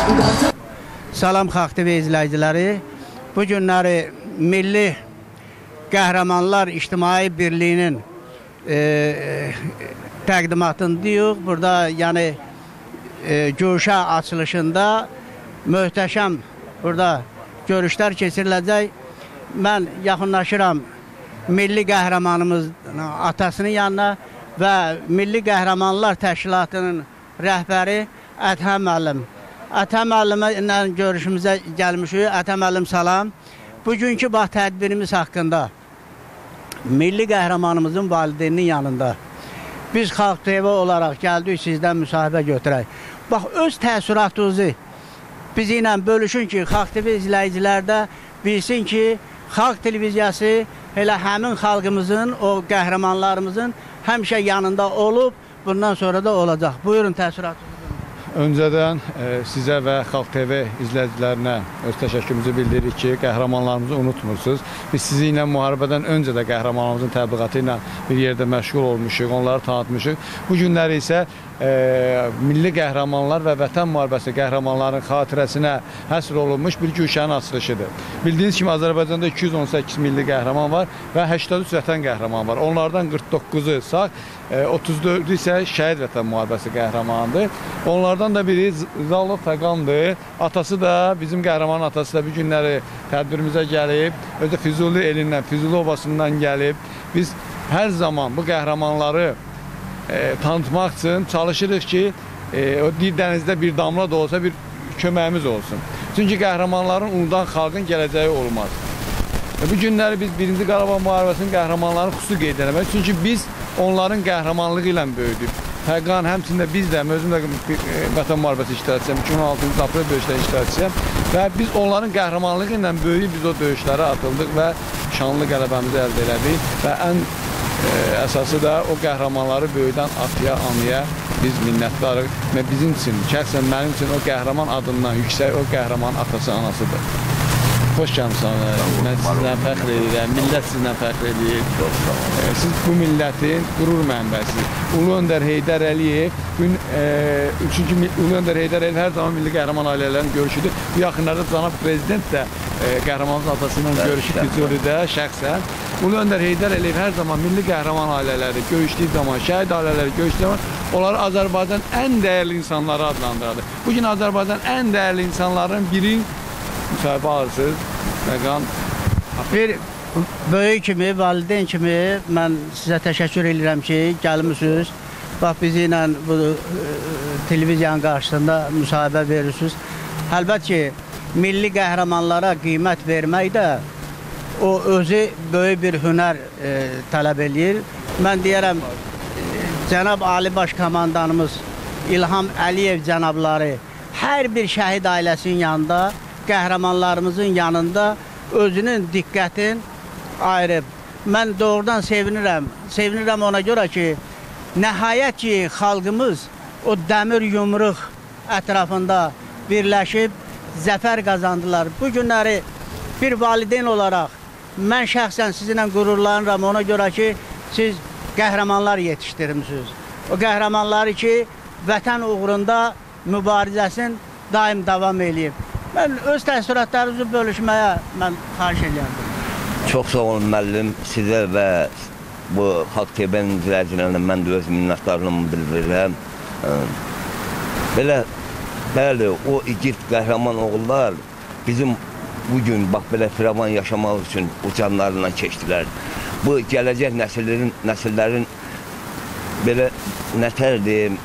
Salam Xalq TV izləyiciləri. Bu günləri Milli Qəhrəmanlar İctimai Birliyinin təqdimatındayıq. Burada yəni görüşə açılışında möhtəşəm burada görüşlər keçiriləcək. Mən yaxınlaşıram Milli Qəhrəmanımızın atasının yanına və Milli Qəhrəmanlar Təşkilatının rəhbəri Ətəm müəllim. Ətəm müəllimə ilə görüşümüzə gəlmişik. Ətəm müəllim salam. Bugünkü bax tədbirimiz haqqında Milli Qəhrəmanımızın valideyninin yanında biz Xalq TV olaraq gəldik sizdən müsahibə götürək. Bax öz təəssüratınızı bizimlə bölüşün ki, Xalq TV izləyicilər də bilsin ki, Xalq televiziyası elə həmin xalqımızın, o qəhrəmanlarımızın həmişə yanında olub, bundan sonra da olacaq. Buyurun təəssüratınızı. Öncədən sizə və Xalq TV izləyicilərinə öz təşəkkürümüzü bildiririk ki, qəhrəmanlarımızı unutmursunuz. Biz sizi ilə müharibədən öncə də qəhrəmanlarımızın təbliğatı ilə bir yerdə məşğul olmuşuq, onları tanıtmışıq. Bu günləri isə milli qəhrəmanlar və vətən müharibəsi qəhrəmanların xatirəsinə həsr olunmuş bir güşənin açılışıdır. Bildiyiniz kimi Azərbaycanda 218 milli qəhrəman var və 83 vətən qəhrəman var. Onlardan 49-u sağ, 34-ü isə şəhid vətən müharibəsi qəhrəmanıdır. Onlardan da biri Zallı Fəqandır. Atası da, bizim qəhrəmanın atası da bu günləri tədbirimizə gəlib. Özü Füzuli elindən, Füzuli obasından gəlib. Biz hər zaman bu qəhrəmanları tanıtmaq üçün çalışırıq ki, o dənizdə bir damla da olsa bir köməyimiz olsun. Çünki qəhrəmanların unudan xalqın gələcəyi olmaz. Bu günləri biz 1-ci Qarabağ müharibəsinin qəhrəmanlarını xüsusi qeyd eləmək. Çünki biz onların qəhrəmanlığı ilə böyüdük. Fəqan, həmçində biz də, özüm də vətən müharibəsi iştirakçıyam, 2016-cı aprel döyüşləri iştirakçıyam və biz onların qəhrəmanlığı ilə böyüyüb biz o döyüşlərə atıldıq və şanlı qələbəmizi əldə elədik və ən əsası da o qəhrəmanları böyüdən ataya, anaya biz minnətdarıq və bizim üçün, şəxsən mənim üçün o qəhrəman adından yüksək o qəhrəman atası, anasıdır. Xoş gəlmişsiniz, mən sizdən fəxr edirəm, millət sizdən fəxr edir. Siz bu millətin qürur mənbəsiniz. Ulu Öndər Heydər Əliyev, çünki Ulu Öndər Heydər Əliyev hər zaman milli qəhrəman ailələrinin görüşüdür. Bu yaxınlarda Cənab Prezident də qəhrəmanımız atası ilə görüşüb Füzulidə şəxsən. Ulu Öndər Heydər Əliyev hər zaman milli qəhrəman ailələri görüşdüyü zaman, şəhid ailələri görüşdüyü zaman onları Azərbaycan ən dəyərli insanları adlandırdı. Bugün Azərbaycan ən dəyərli insanların biri müsahibə alırsınız. Bir böyük kimi, valideyn kimi mən sizə təşəkkür edirəm ki, gəlmişsiniz. Bax, bizi ilə bu televiziyanın qarşısında müsahibə verirsiniz. Əlbət ki, milli qəhrəmanlara qiymət vermək də o özü böyük bir hünər tələb edir. Mən deyərəm, Cənab Ali Baş Komandanımız İlham Əliyev cənabları hər bir şəhid ailəsinin yanında, qəhrəmanlarımızın yanında özünün diqqətin ayırıb. Mən doğrudan sevinirəm. Sevinirəm ona görə ki, nəhayət ki, xalqımız o dəmir yumruq ətrafında birləşib zəfər qazandılar. Bu günləri bir valideyn olaraq mən şəxsən sizinlə qürurlanıram ona görə ki, siz qəhrəmanlar yetişdirmişsiniz. O qəhrəmanları ki, vətən uğrunda mübarizəsin daim davam edib. Mən öz təəssüratlarınızı bölüşməyə mən xahiş edirəm. Çox sağ olun müəllim, sizə və bu Xalq TV-nin izləyicilərinə mən də öz minnətdarlığımı bildirirəm. Belə, bəli, o igid qəhrəman oğullar bizim bugün bax belə firavan yaşamaq üçün o canlarından keçdilər. Bu gələcək nəsillərin belə nətər deyim,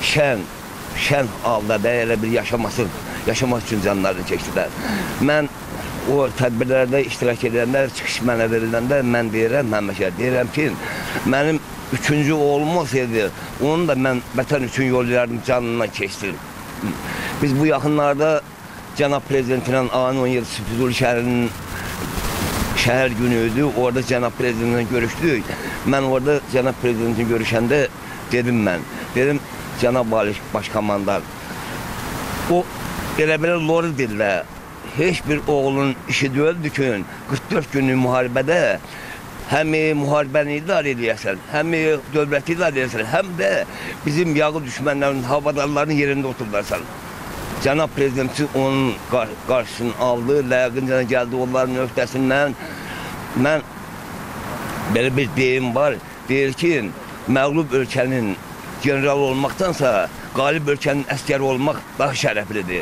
şən halda belə bir yaşamaq üçün canlarını keçdilər. Mən o tədbirlərdə iştirak edəndə, çıxış mənə veriləndə mən deyirəm, həmişə deyirəm ki, mənim 3-cü oğlum olsaydı, onu da mən vətən üçün yollardım, canından keçdim. Biz bu yaxınlarda Cənab Prezidentinlə ayın 17-si Füzuli şəhərinin şəhər günü idi, orada Cənab Prezidentinlə görüşdük. Mən orada Cənab Prezidentin görüşəndə dedim Cənab Baş Komandan, o belə lori dillə heç bir oğlun işi deyildi ki, 44 günlük müharibədə həm müharibəni idarə edəyəsən, həm dövləti idarə edəyəsən, həm də bizim yağı düşmənlərin, havadarların yerində otururlarsan. Cənab Prezidentçi onun qarşısını aldı, layıqınca gəldi onların öhdəsindən. Mən belə bir deyim var, deyir ki, məğlub ölkənin general olmaqdansa, qalib ölkənin əskəri olmaq daha şərəflidir.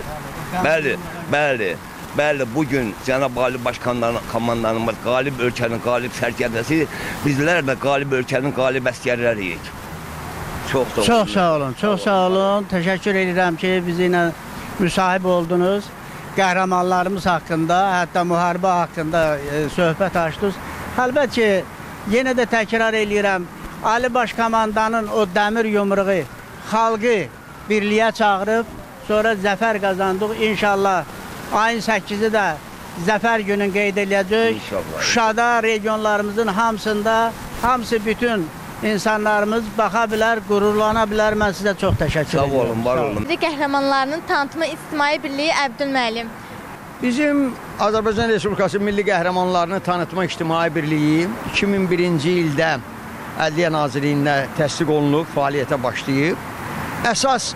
Bəli, bugün Cənab Ali Başkomandanımız qalib ölkənin qalib sərkərdəsi, bizlər də qalib ölkənin qalib əskərləriyik. Çox sağ olun. Təşəkkür edirəm ki, bizimlə müsahib oldunuz. Qəhrəmanlarımız haqqında, hətta müharibə haqqında söhbət açdınız. Əlbət ki, yenə də təkrar edirəm, Ali Başkomandanın o dəmir yumruğu xalqı birliyə çağırıb, sonra zəfər qazandıq. İnşallah ayın 8-i də zəfər günün qeyd ediləcək. Şuşada, regionlarımızın hamısında, hamısı bütün insanlarımız baxa bilər, qürurlana bilər. Mən sizə çox təşəkkür edirəm. Sağ olun, var olun. Qəhrəmanlarının tanıtımı İctimai Birliyi Əbdülmüəllim. Bizim Azərbaycan Respublikası Milli Qəhrəmanlarını Tanıtma İctimai Birliyi 2001-ci ildə Ədliyyə Nazirliyində təsdiq olunub, fəaliyyətə başlayıb. Əsas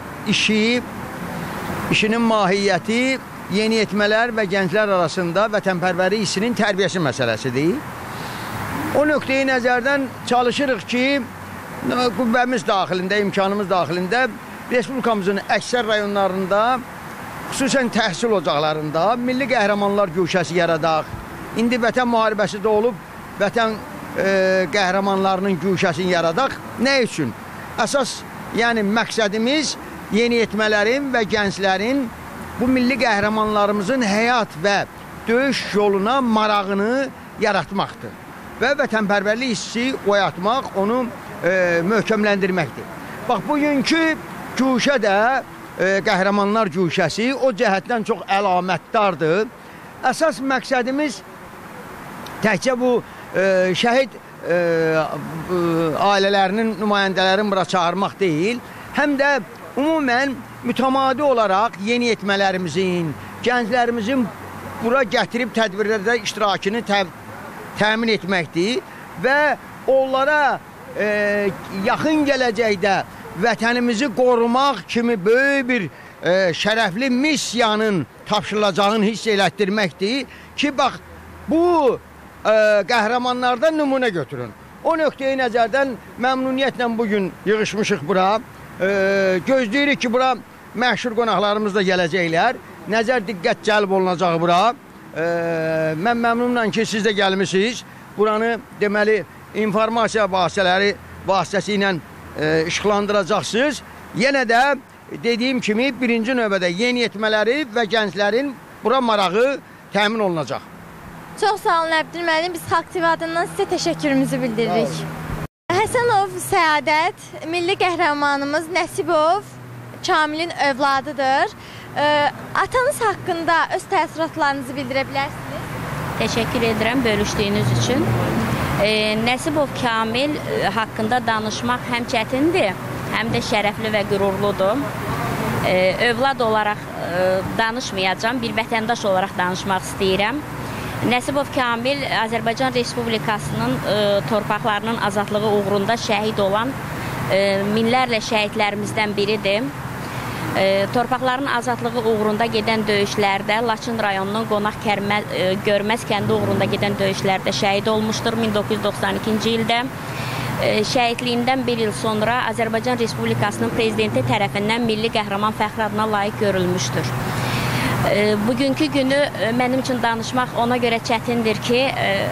işinin mahiyyəti yeniyetmələr və gənclər arasında vətənpərvərlik hissinin tərbiyəsi məsələsidir. O nöqteyi nəzərdən çalışırıq ki, qüvvəmiz daxilində, imkanımız daxilində Respublikamızın əksər rayonlarında, xüsusən təhsil ocaqlarında milli qəhrəmanlar güşəsi yaradaq. İndi vətən müharibəsi də olub, vətən qəhrəmanlarının güşəsini yaradaq. Nə üçün? Əsas, yəni məqsədimiz yeniyetmələrin və gənclərin bu milli qəhrəmanlarımızın həyat və döyüş yoluna marağını yaratmaqdır. Və vətənpərvərlik hissi oyatmaq, onu möhkəmləndirməkdir. Bax, bugünkü güşə də qəhrəmanlar güşəsi o cəhətdən çox əlamətdardır. Əsas məqsədimiz təkcə bu şəhid ailələrinin nümayəndələrini bura çağırmaq deyil, həm də ümumən mütəmadi olaraq yeniyetmələrimizin, gənclərimizin bura gətirib tədbirlərdə iştirakını təmin etməkdir və onlara yaxın gələcəkdə vətənimizi qorumaq kimi böyük bir şərəfli missiyanın tapşırılacağını hiss elətdirməkdir ki, bax, bu qəhrəmanlardan nümunə götürün. O nöqteyi nəzərdən məmnuniyyətlə bugün yığışmışıq bura. Gözləyirik ki, bura məşhur qonaqlarımız da gələcəklər. Nəzər diqqət cəlb olunacaq bura. Mən məmnunam ki, siz də gəlmişsiniz. Buranı deməli informasiya vasitəsi ilə işıqlandıracaqsınız. Yenə də dediyim kimi birinci növbədə yeniyetmələri və gənclərin bura marağı təmin olunacaq. Çox sağ olun Əbdülmüəllim, biz Xalq TV adından sizə təşəkkürümüzü bildiririk. Həsənov Səadət, milli qəhrəmanımız Nəsibov Kamilin övladıdır. Atanız haqqında öz təəssüratlarınızı bildirə bilərsiniz? Təşəkkür edirəm bölüşdüyünüz üçün. Nəsibov Kamil haqqında danışmaq həm çətindir, həm də şərəfli və qürurludur. Övlad olaraq danışmayacağam, bir vətəndaş olaraq danışmaq istəyirəm. Nəsibov Kamil Azərbaycan Respublikasının torpaqlarının azadlığı uğrunda şəhid olan minlərlə şəhidlərimizdən biridir. Torpaqların azadlığı uğrunda gedən döyüşlərdə Laçın rayonunun Qonaq Görməz kəndi uğrunda gedən döyüşlərdə şəhid olmuşdur 1992-ci ildə. Şəhidliyindən bir il sonra Azərbaycan Respublikasının prezidenti tərəfindən milli qəhrəman fəxri adına layiq görülmüşdür. Bugünkü günü mənim üçün danışmaq ona görə çətindir ki,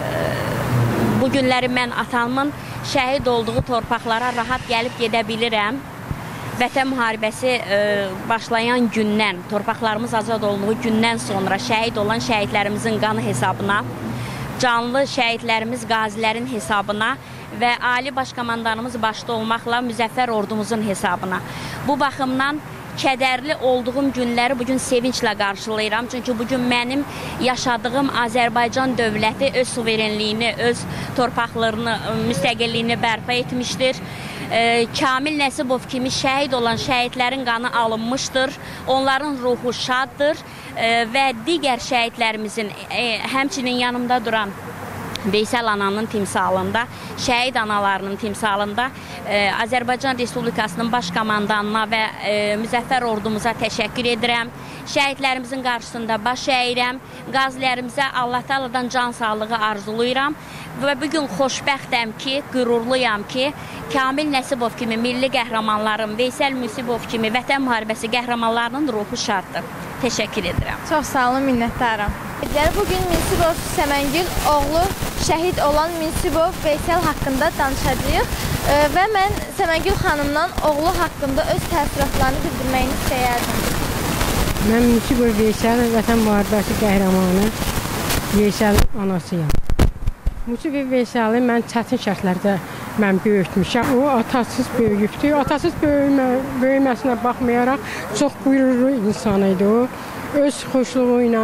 bu günləri mən atamın şəhid olduğu torpaqlara rahat gəlib gedə bilirəm. Vətən müharibəsi başlayan gündən, torpaqlarımız azad olduğu gündən sonra şəhid olan şəhidlərimizin qanı hesabına, canlı şəhidlərimiz, qazilərin hesabına və Ali Başkomandanımız başda olmaqla müzəffər ordumuzun hesabına. Bu baxımdan kədərli olduğum günləri bugün sevinclə qarşılayıram. Çünki bugün mənim yaşadığım Azərbaycan dövləti öz suverenliyini, öz torpaqlarını, müstəqilliyini bərpa etmişdir. Kamil Nəsibov kimi şəhid olan şəhidlərin qanı alınmışdır. Onların ruhu şaddır və digər şəhidlərimizin, həmçinin yanımda duran Veysel ananın timsalında, şəhid analarının timsalında Azərbaycan Respublikasının baş komandanına və müzəffər ordumuza təşəkkür edirəm. Şəhidlərimizin qarşısında baş əyirəm. Qazilərimizə Allah Taala'dan can sağlığı arzulayıram və bu gün xoşbəxtəm ki, qürurluyam ki, Kamil Nəsibov kimi milli qəhrəmanların, Veysel Müsibov kimi Vətən müharibəsi qəhrəmanlarının ruhu şaddır. Təşəkkür edirəm. Çox sağ olun, minnətdaram. Bugün Müsibov Səməngül oğlu şəhid olan Müsibov Veysel haqqında danışacağıq və mən Səməngül xanımdan oğlu haqqında öz təəssüratlarını bildirməyini istəyərdim. Mən Müsibov Veysel, Vətən müharibəsi qəhrəmanı Veyselin anasıyam. Müsibov Veyseli mən çətin şərtlərdə böyütmüşəm. O atasız böyüyübdür. Atasız böyüməsinə baxmayaraq çox qürurlu insan idi o. Öz xoşluğu ilə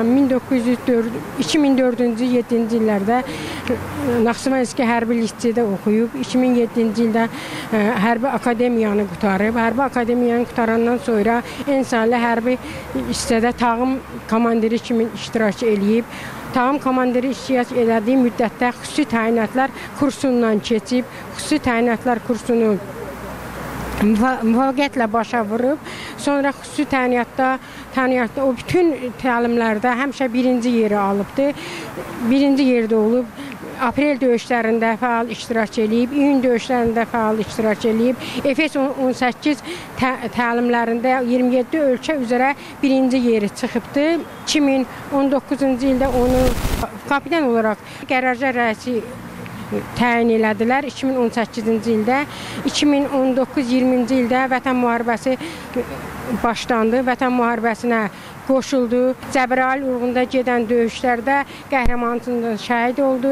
2004-cü 7-ci illərdə Naxçıvanski hərbi liseyidə oxuyub, 2007-ci ildə hərbi akademiyanı qutarıb. Hərbi akademiyanı qutarandan sonra Ensali hərbi hissədə tağım komandiri kimi iştirak eləyib. Tağım komandiri iştirak elədiyi müddətdə xüsusi təyinatlar kursundan keçib, xüsusi təyinatlar kursunu müvafiqiyyətlə başa vurub, sonra xüsusi təyinatda o bütün təlimlərdə həmişə birinci yeri alıbdır. Birinci yerdə olub, aprel döyüşlərində fəal iştirak eləyib, iyun döyüşlərində fəal iştirak eləyib. Efes 18 təlimlərində 27 ölkə üzrə birinci yeri çıxıbdır. 2019-cu ildə onu kapitan olaraq qərargah rəisi təyin elədilər 2018-ci ildə. 2019-20-ci ildə Vətən müharibəsi başlandı. Vətən müharibəsinə qoşuldu. Cəbrayıl uğrunda gedən döyüşlərdə qəhrəmanlığında şəhid oldu.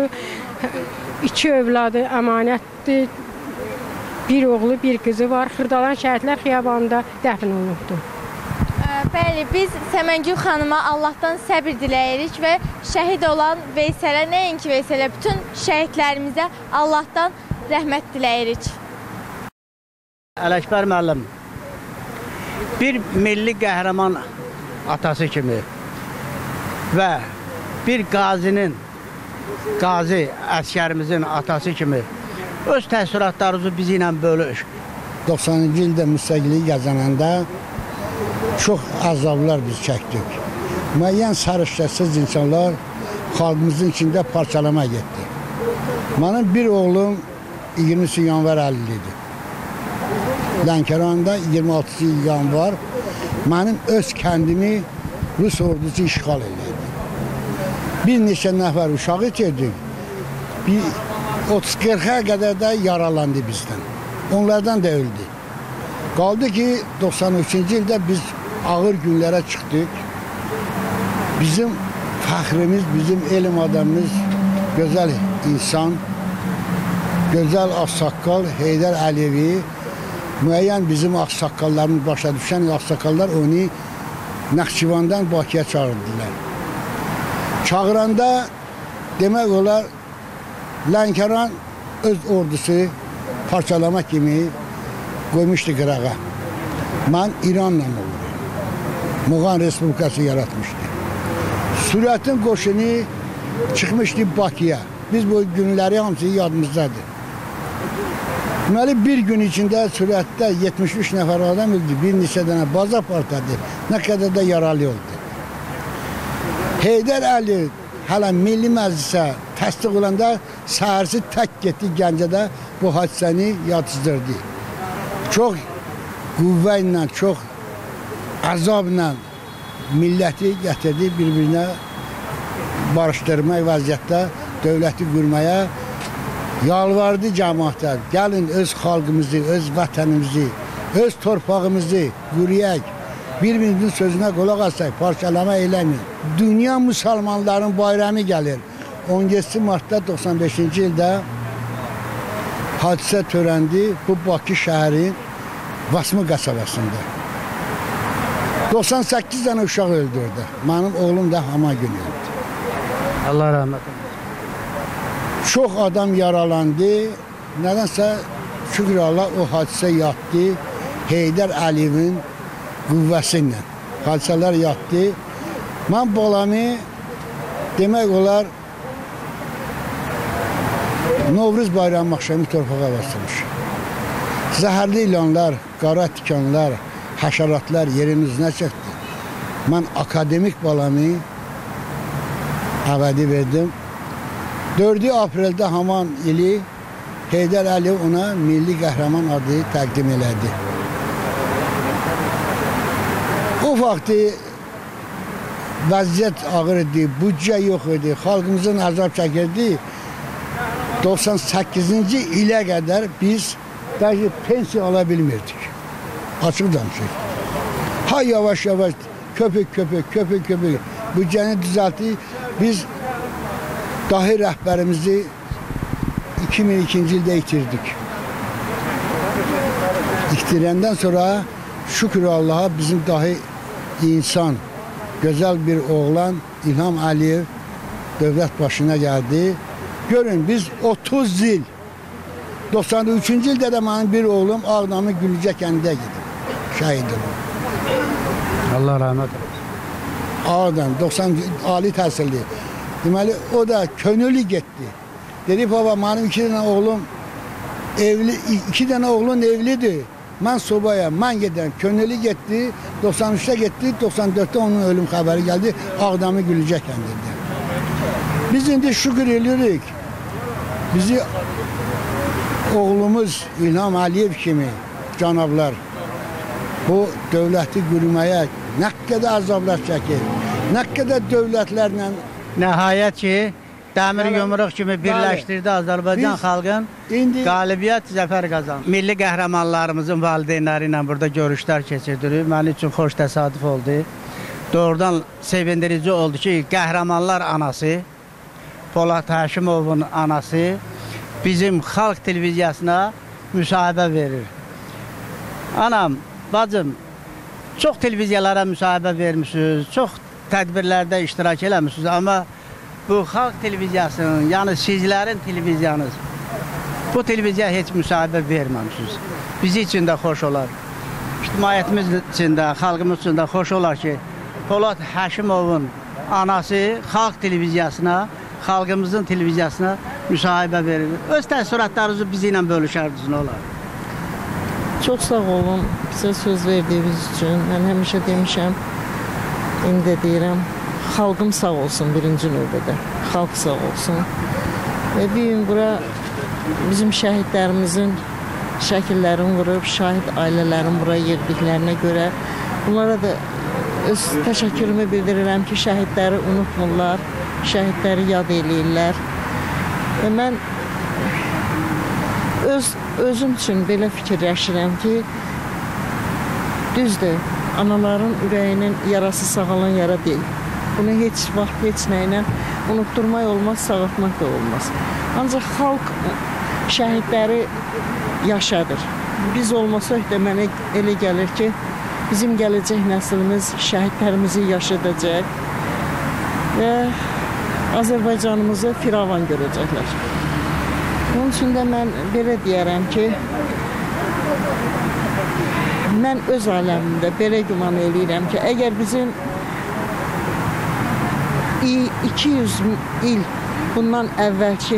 2 övladı əmanətdir. Bir oğlu, bir qızı var. Xırdalan şəhidlər xiyabanında dəfn olunubdur. Bəli, biz Səməngül xanıma Allahdan səbir diləyirik və şəhid olan Veyselə, nəinki Veyselə, bütün şəhidlərimizə Allahdan rəhmət diləyirik. Ələkbər müəllim, bir milli qəhrəman atası kimi və bir qazi əskərimizin atası kimi öz təəssüratlarınızı bizi ilə bölüş. 90-cı ildə müstəqilliyi qazananda çox əzablar biz çəkdik. Müəyyən sarışqasız insanlar xalqımızın içində parçalama getdi. Mənim bir oğlum 20 yanvar 50-dir. Lənkəranda 26 yanvar mənim öz kəndimi Rus ordusu işğal edirdi. Bir neçə nəfər uşağı itirdik. 30-40'a qədər də yaralandı bizdən. Onlardan da öldü. Qaldı ki 93-cü ildə biz ağır günlərə çıxdıq. Bizim fəxrimiz, bizim elm adamımız, gözəl insan, gözəl ağsaqqal Heydər Əliyevi, müəyyən bizim ağsaqqallarımız başa düşən ağsaqqallar onu Naxçıvandan Bakıya çağırdılar. Çağıranda demək olar Lənkəran öz ordusu parçalamaq kimi qoymuşdu qırağa. Mən İranla oldu. Muğan Respublikası yaratmışdı. Sürətin qoşunu çıxmışdı Bakıya. Biz bu günləri hamısı yadımızdadır. Deməli bir gün içində sürətdə 73 nəfər adam öldü, bir neçə dənə baza partladı, nə qədər də yaralı oldu. Heydər Əliyev hələ Milli Məclisə təsdiq olanda səhərsi tək getdi Gəncədə bu hadisəni yatızdırdı. Çox qüvvə ilə, çox əzabla milləti gətirdi bir-birinə barışdırmaq vəziyyətdə dövləti qurmaya yalvardı cəmaətə. Gəlin öz xalqımızı, öz vətənimizi, öz torpağımızı quruyaq. Bir-birimizin sözünə qulaq asaq, parçalama eləmir. Dünya müsəlmanların bayramı gəlir. 17 martda 95-ci ildə hadisə törəndi bu Bakı şəhərin Vasmı qəsəbəsində. 98 dənə uşaq öldürdü. Mənim oğlum da hama gün öldü. Allah rəhmət eylesin. Çox adam yaralandı. Nədənsə şükür Allah o hadisə yatdı. Heydər Əliyevin qüvvəsi ilə. Hadisələr yatdı. Mən balamı demək olar Novruz bayramı axşamı torpağa basılmış. Zəhərli ilanlar, qara tikanlar, həşəratlar yerin üzünə çəkdi. Mən akademik balamı əvədi verdim. 4 apreldə haman ili Heydər Əliyev ona milli qəhrəman adı təqdim elədi. O vaxtı vəziyyət ağır idi, büdcə yox idi, xalqımızın əzab çəkirdi. 98-ci ilə qədər biz pensiya ala bilmirdik. Açıq danışıq. Ha yavaş-yavaş, köpük büdcəni düzəltdik. Biz dahi rəhbərimizi 2002-ci ildə itirdik. İtirəndən sonra şükür Allaha bizim dahi insan, gözəl bir oğlan İlham Əliyev dövlət başına gəldi. Görün biz 30 il, 93-cü ildə də mənim bir oğlum Ağdamı Gülücə kəndə gedib. Şəhid olub. Allah rəhmət eylesin. Ağdam 90 ali təhsilli. Deməli o da könüllü getdi. Dedi baba mənim 2 dənə oğlum evli, 2 dənə oğlun evlidir. Mən sobayam, mən gedirəm. Könüllü getdi, 93-də getdi, 94-də onun ölüm xəbəri gəldi. Ağdamı Gülücə kəndində. Biz indi şükür edirik. Bizi oğlumuz İlham Əliyev kimi canablar bu dövləti qurmaya nə qədər əzablar çəkir, nə qədər dövlətlərlə Nəhayət ki, dəmir yumruq kimi birləşdirdi Azərbaycan xalqın qalibiyyət, zəfər qazandı. Milli qəhrəmanlarımızın valideynləri ilə burada görüşlər keçirdirik. Mənim üçün xoş təsadüf oldu. Doğrudan sevindirici oldu ki, qəhrəmanlar anası, Polad Həşimovun anası bizim xalq televiziyasına müsahibə verir. Anam, bacım, çox televiziyalara müsahibə vermişsiniz, çox tədbirlərdə iştirak eləmişsiniz, amma bu xalq televiziyasının, yəni sizlərin televiziyanız, bu televiziya heç müsahibə verməmişsiniz. Bizi üçün də xoş olar. İctimaiyyətimiz üçün də, xalqımız üçün də xoş olar ki, Polad Həşimovun anası xalq televiziyasına, xalqımızın televiziyasına müsahibə verir. Öz təəssüratlarınızı bizi ilə bölüşərdiniz, nə olar? Çox sağ olun bizə söz verdiyiniz üçün. Mən həmişə demişəm, indi də deyirəm, xalqım sağ olsun birinci növbədə, xalq sağ olsun. Və bir gün bura bizim şəhidlərimizin şəkillərini vurub, şahid ailələrin bura yerdiklərinə görə bunlara da öz təşəkkürümü bildirirəm ki, şəhidləri unutmurlar, şəhidləri yad eləyirlər. Və mən özüm üçün belə fikirləşirəm ki, düzdür, anaların ürəyinin yarası sağalan yara deyil. Bunu heç vaxt, heç nəylə unutturmaq olmaz, sağaltmaq da olmaz. Ancaq xalq şəhidləri yaşadır. Biz olmasaq da mənə elə gəlir ki, bizim gələcək nəslimiz şəhidlərimizi yaşadacaq və Azərbaycanımızı firavan görəcəklər. Onun üçün də mən belə deyərəm ki, mən öz aləmimdə belə güman eləyirəm ki, əgər bizim 200 il bundan əvvəlki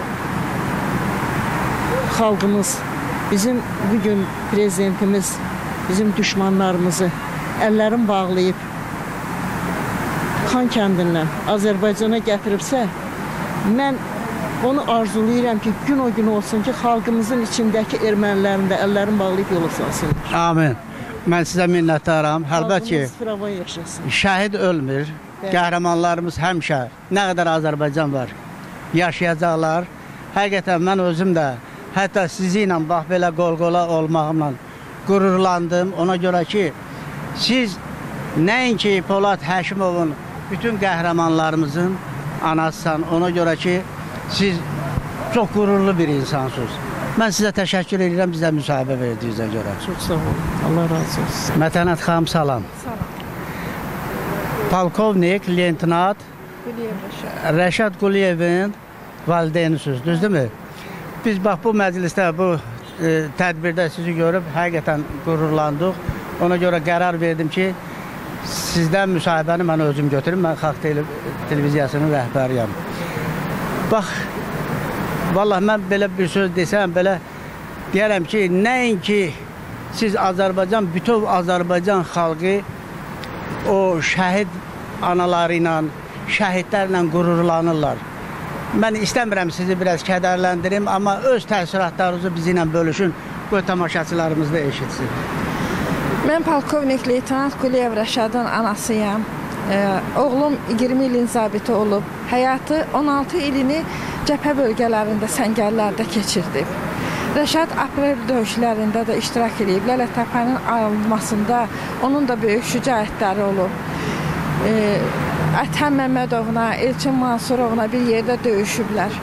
xalqımız, bizim bugün prezidentimiz, bizim düşmanlarımızı əllərin bağlayıb Xan kəndindən Azərbaycana gətiribsə, mən onu arzulayıram ki, gün o gün olsun ki, xalqımızın içindəki ermənilərin də əllərin bağlayıb yola salsınlar. Amin. Mən sizə minnətdaram. Əlbət ki, xalqımız firavan yaşasın. Şəhid ölmür. Qəhrəmanlarımız həmişə, nə qədər Azərbaycan var, yaşayacaqlar. Həqiqətən mən özüm də, hətta sizi ilə bax belə qol-qola olmağımla qürurlandım. Ona görə ki, siz nəinki Polad Həşimovun bütün qəhrəmanlarımızın anasısan, ona görə ki, siz çox qürurlu bir insansınız. Mən sizə təşəkkür edirəm, bizə müsahibə verdiyinizə görə. Çox sağ olun, Allah razı olsun. Mətənət xanım, salam. Salam. Polkovnik, leytenant Rəşad Quliyevin valideynisiniz, düzdürmü? Biz bax bu məclisdə, bu tədbirdə sizi görüb həqiqətən qürurlandıq. Ona görə qərar verdim ki, sizdən müsahibəni mən özüm götürüm. Mən Xalq Televiziyasının rəhbəriyəm. Bax, vallahi mən belə bir söz desəm, belə deyərəm ki, nəinki siz Azərbaycan, bütün Azərbaycan xalqı o şəhid anaları ilə, şəhidlərlə qürurlanırlar. Mən istəmirəm sizi biraz kədərləndirim, amma öz təəssüratlarınızı bizimlə bölüşün, qoy tamaşaçılarımız da eşitsin. Mən polkovnik leytenant Quliyev Rəşadın anasıyam. Oğlum 20 ilin zabiti olub. Həyatı 16 ilini cəbhə bölgələrində, səngərlərdə keçirdi. Rəşad aprel döyüşlərində də iştirak edib. Lələtəpənin alınmasında onun da böyük şücaətləri olub. Ətəm Məmmədovna, Elçin Mansurovna bir yerdə döyüşüblər.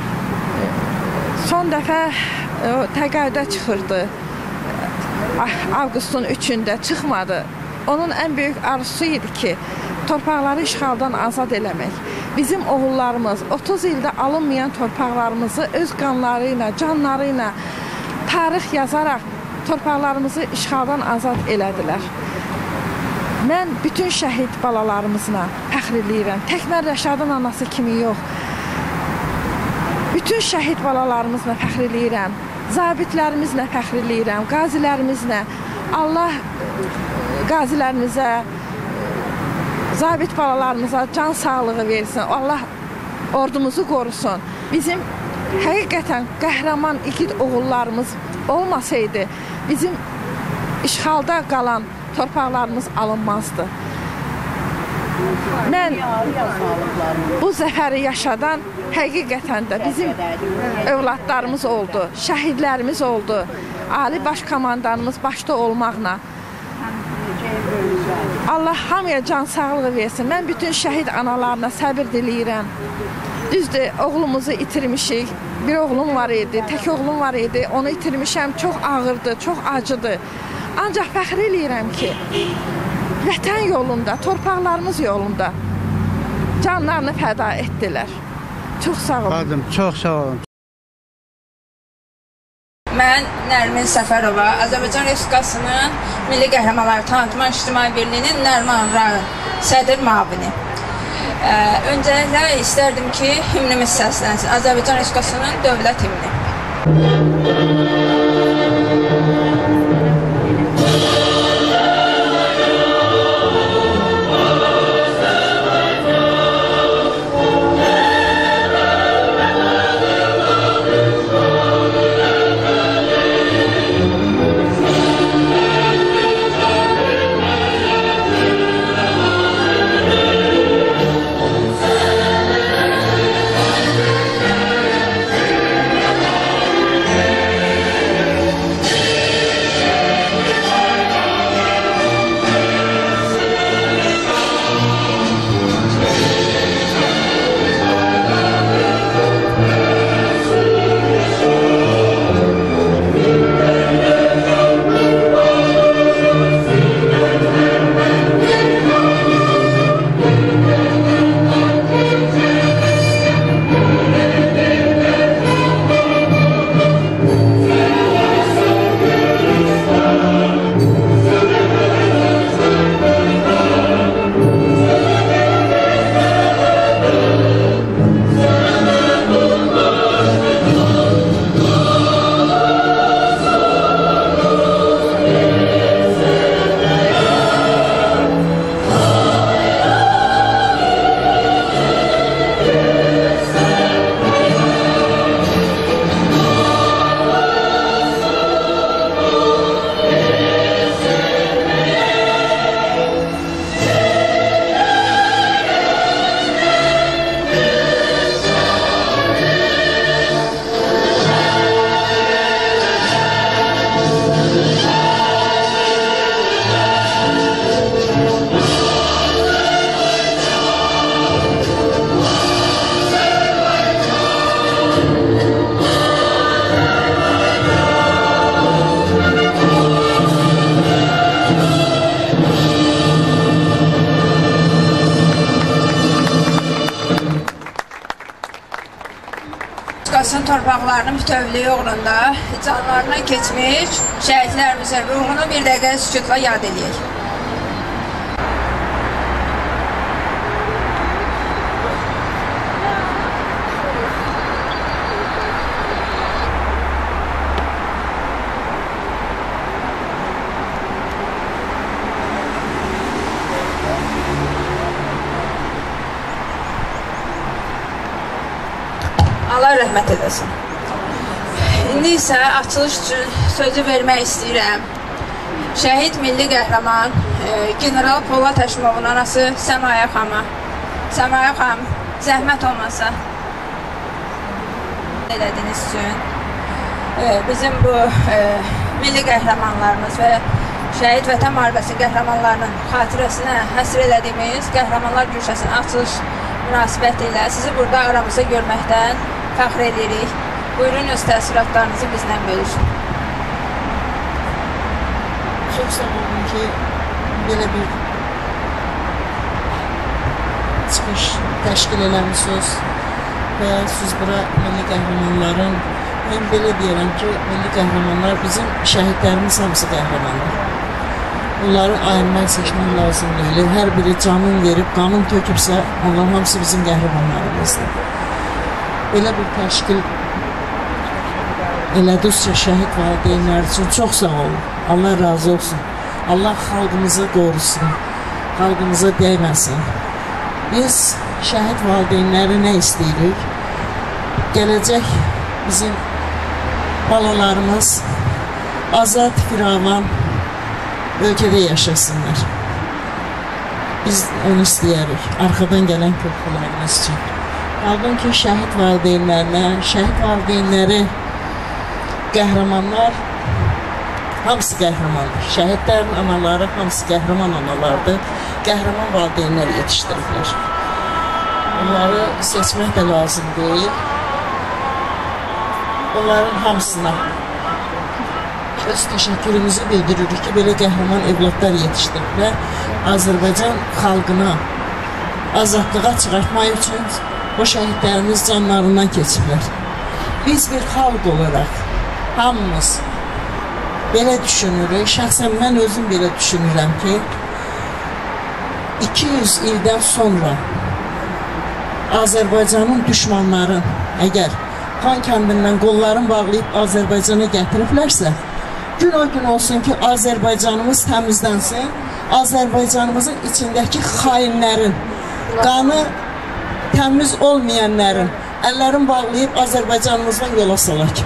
Son dəfə təqaüdə çıxırdı. Avqustun 3-də çıxmadı. Onun ən böyük arzusu idi ki, torpaqları işğaldan azad eləmək. Bizim oğullarımız 30 ildə alınmayan torpaqlarımızı öz qanları ilə, canları ilə tarix yazaraq torpaqlarımızı işğaldan azad elədilər. Mən bütün şəhid balalarımızla fəxr eləyirəm. Tək mən Rəşadın anası kimi yox. Bütün şəhid balalarımızla fəxr eləyirəm. Zabitlərimizlə fəxr eləyirəm. Qazilərimizlə. Allah qazilərimizə, zabit balalarımıza can sağlığı versin. Allah ordumuzu qorusun. Bizim həqiqətən qəhrəman igid oğullarımız olmasaydı, bizim işğalda qalan torpaqlarımız alınmazdı. Mən bu zəfəri yaşadan həqiqətən də bizim övladlarımız oldu, şəhidlərimiz oldu. Ali baş komandanımız başda olmaqla. Allah hamıya can sağlığı versin. Mən bütün şəhid analarına səbir diləyirəm. Düzdür, oğlumuzu itirmişik. Bir oğlum var idi, tək oğlum var idi. Onu itirmişəm, çox ağırdı, çox acıdı. Ancaq fəxr eləyirəm ki, vətən yolunda, torpaqlarımız yolunda canlarını fəda etdilər. Çox sağ olun. Adım, çox sağ olun. Mən Nərmin Səfərova, Azərbaycan Respublikasının Milli Qəhrəmanları Tanıtma İctimai Birliyinin Nərman rayon sədr müavini. Öncəliklə istərdim ki, himnimiz səslənsin. Azərbaycan Respublikasının dövlət himni. Torpaqlarının bütövlüyü uğrunda canlarına keçmiş şəhidlərimizin ruhunu bir dəqiqə sükutla yad edək. Allah rəhmət edəsin. İndi isə açılış üçün sözü vermək istəyirəm. Şəhid milli qəhrəman General Polad Həşimovun anası Səmaya xanıma. Səmaya xanım, zəhmət olmasa elədiyiniz üçün bizim bu milli qəhrəmanlarımız və Şəhid Vətən müharibəsi qəhrəmanlarının xatirəsinə həsr elədiyimiz Qəhrəmanlar Güşəsinin açılış münasibəti ilə sizi burada aramızda görməkdən fəxr edirik. Buyurun, öz təəssüratlarınızı bizlə bölüşün. Çox sağ olun ki, belə bir çıxış təşkil eləmişsiniz və siz bura milli qəhrəmanların, mən belə deyərəm ki, milli qəhrəmanlar bizim şəhidlərimiz hamısı qəhrəmanlar. Bunları ayırmaq, seçmək lazım deyil. Hər biri canın verib, qanın tökübsə, onlar hamısı bizim qəhrəmanlarımızdır. Belə bir təşkil elədikcə şəhid valideynlər üçün çox sağ olun. Allah razı olsun. Allah xalqımızı qorusun, xalqımıza dəyməsin. Biz şəhid valideynləri nə istəyirik? Gələcək bizim balalarımız azad, firavan ölkədə yaşasınlar. Biz onu istəyərik, arxadan gələn körpülərimiz üçün. Qalbim ki, şəhid valideynlərinə, şəhid valideynləri, qəhrəmanlar, hamısı qəhrəmandır. Şəhidlərin anaları hamısı qəhrəman analardır. Qəhrəman valideynlər yetişdiriblər. Onları seçmək də lazım deyil. Onların hamısına öz təşəkkürümüzü bildiririk ki, belə qəhrəman evladlar yetişdiriblər. Azərbaycan xalqına azadlığa çıxartmaq üçün o şəhidlərimiz canlarından keçiblər. Biz bir xalq olaraq hamımız belə düşünürük. Şəxsən mən özüm belə düşünürəm ki, 200 ildən sonra Azərbaycanın düşmanların əgər Xan kəndindən qollarını bağlayıb Azərbaycana gətiriblərsə, gün o gün olsun ki, Azərbaycanımız təmizlənsin, Azərbaycanımızın içindəki xainlərin, qanı təmiz olmayanların əllərini bağlayıb Azərbaycanımızdan yola salaq.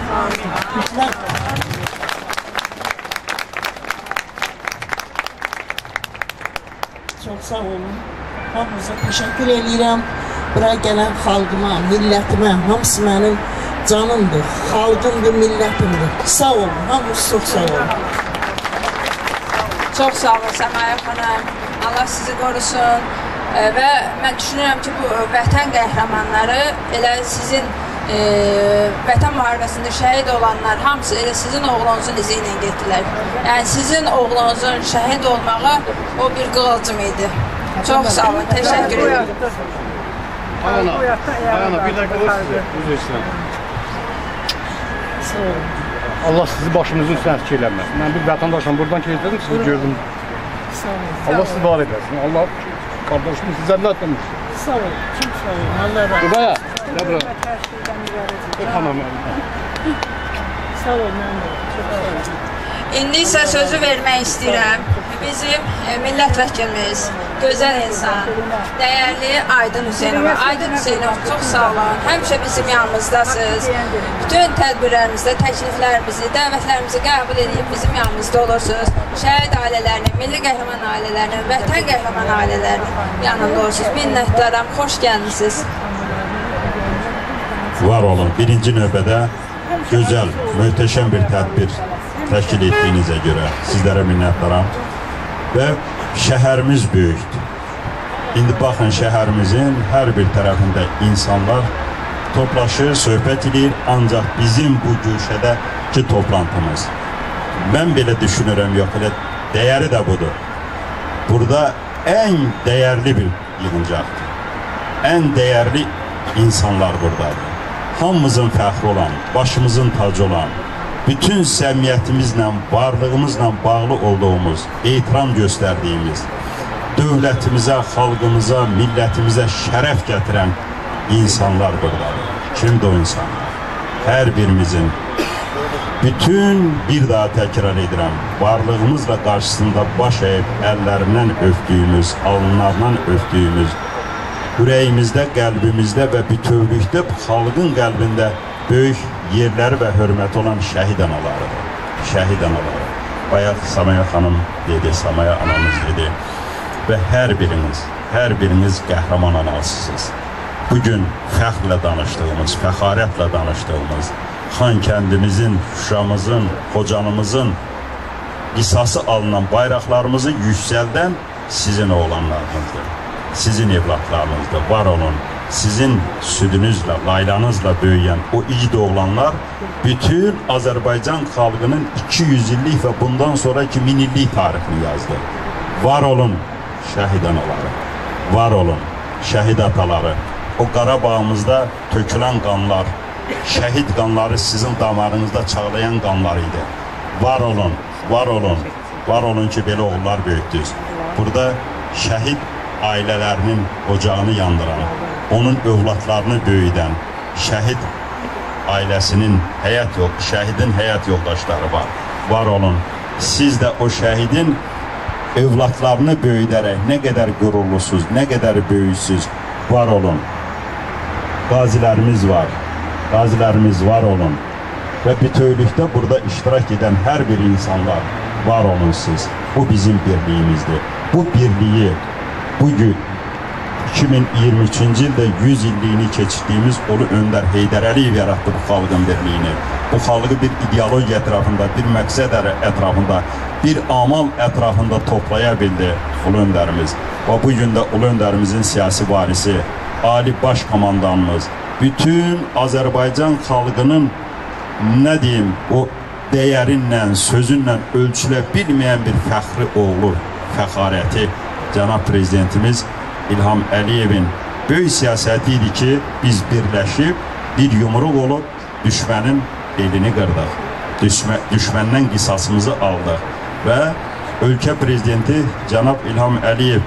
Çox sağ olun. Hamınıza təşəkkür edirəm. Bura gələn xalqıma, millətimə, hamısı mənim canımdır, xalqımdır, millətimdir. Sağ olun, hamınız çox sağ olun. Çox sağ olun Səmaya xanım. Allah sizi qorusun. Və mən düşünürəm ki, bu vətən qəhrəmanları elə sizin vətən müharibəsində şəhid olanlar hamısı elə sizin oğlunuzun izi ilə getdilər. Yəni sizin oğlunuzun şəhid olmağı o bir qığılcım idi. Çox sağ olun, təşəkkür ederim. Ayana, bir dakika olur size. Üzr istəyirəm. Sağ olun. Allah sizi başımızın üstüne əski eləməsin. Mən bir vətəndaşım, buradan keçdim, sizi gördüm. Sağ olun. Allah sizi var edəsin. Allah kardeşim sizden ne etmemiş? Sağ olun, çok sağ olun. Allah razı olsun. Buraya, gel buraya. Tamam. Sağ olun, çok sağ olun. İndi isə sözü vermək istəyirəm. Bizim millət vəkilimiz, gözəl insan, dəyərli Aydın Hüseynova. Aydın Hüseynova, çox sağ olun. Həmişə bizim yanımızdasınız. Bütün tədbirlərimizdə təkliflərimizi, dəvətlərimizi qəbul edib bizim yanımızda olursunuz. Şəhid ailələrinin, milli qəhrəman ailələrinin, vətən qəhrəman ailələrinin yanında olursunuz. Minnətdaram, xoş gəlmişsiniz. Var olun. Birinci növbədə gözəl, möhtəşəm bir tədbir təşkil etdiyinizə görə sizlərə minnətdaram. Və şəhərimiz böyükdür. İndi baxın, şəhərimizin hər bir tərəfində insanlar toplaşır, söhbət edir, ancaq bizim bu güşədəki toplantımız, mən belə düşünürəm, yox, elə dəyəri də budur. Burada ən dəyərli bir yığıncaqdır. Ən dəyərli insanlar buradadır. Hamımızın fəxri olan, başımızın tacı olan, bütün səmiyyətimizlə, varlığımızla bağlı olduğumuz, ehtiram göstərdiyimiz, dövlətimizə, xalqımıza, millətimizə şərəf gətirən insanlar buradadır. Kimdir o insanlar? Hər birimizin, bütün bir daha təkrar edirəm, varlığımızla qarşısında baş əyib, əllərindən öpdüyümüz, alınlarından öpdüyümüz ürəyimizdə, qəlbimizdə və bütövlükdə xalqın qəlbində böyük yerləri və hörməti olan şəhid analarıdır. Şəhid anaları. Bayaq Samaya xanım dedi, Samaya anamız dedi və hər biriniz qəhrəman analısınız. Bugün fəxrlə danışdığımız, fəxarətlə danışdığımız, Xankəndimizin, Şuşamızın, Xocanımızın qisası alınan bayraqlarımızı yüksəldən sizin oğlanlarınızdır, sizin evlatlarınızdır. Var olun, sizin südünüzlə, laylanızla böyüyən o igid oğlanlar bütün Azərbaycan xalqının 200 illik və bundan sonraki 1000 illik tarixini yazdı. Var olun şəhid anaları, var olun şəhid ataları. O Qarabağımızda tökülən qanlar, şəhid qanları sizin damarınızda çağlayan qanlar idi. Var olun, var olun, var olun ki, belə oğullar böyütdünüz. Burada şəhid ailələrinin ocağını yandıran, onun övladlarını böyüdən, şəhid ailəsinin şəhidin həyat yoldaşları var. Var olun, siz də o şəhidin övladlarını böyüdərək nə qədər qürurlusuz, nə qədər böyüksüz, var olun. Qazilərimiz var, qazilərimiz var olun və bütövlükdə burada iştirak edən hər bir insanlar var olun siz. Bu bizim birliyimizdir. Bu birliyi bugün 2023-cü ildə 100 illiyini keçirdiyimiz Ulu Öndər Heydər Əliyev yarattı bu xalqın birliyini. Bu xalqı bir ideologiya ətrafında, bir məqsəd ətrafında, bir amal ətrafında toplaya bildi Ulu Öndərimiz. Və bugün də Ulu Öndərimizin siyasi varisi, Ali Baş Komandanımız, bütün Azərbaycan xalqının nə deyim, o dəyərinlə, sözünlə ölçülə bilməyən bir fəxri oğlu, fəxarəti Cənab Prezidentimiz İlham Əliyevin böyük siyasəti idi ki, biz birləşib, bir yumruq olub, düşmənin elini qırdıq. Düşməndən qisasımızı aldıq və ölkə prezidenti Cənab İlham Əliyev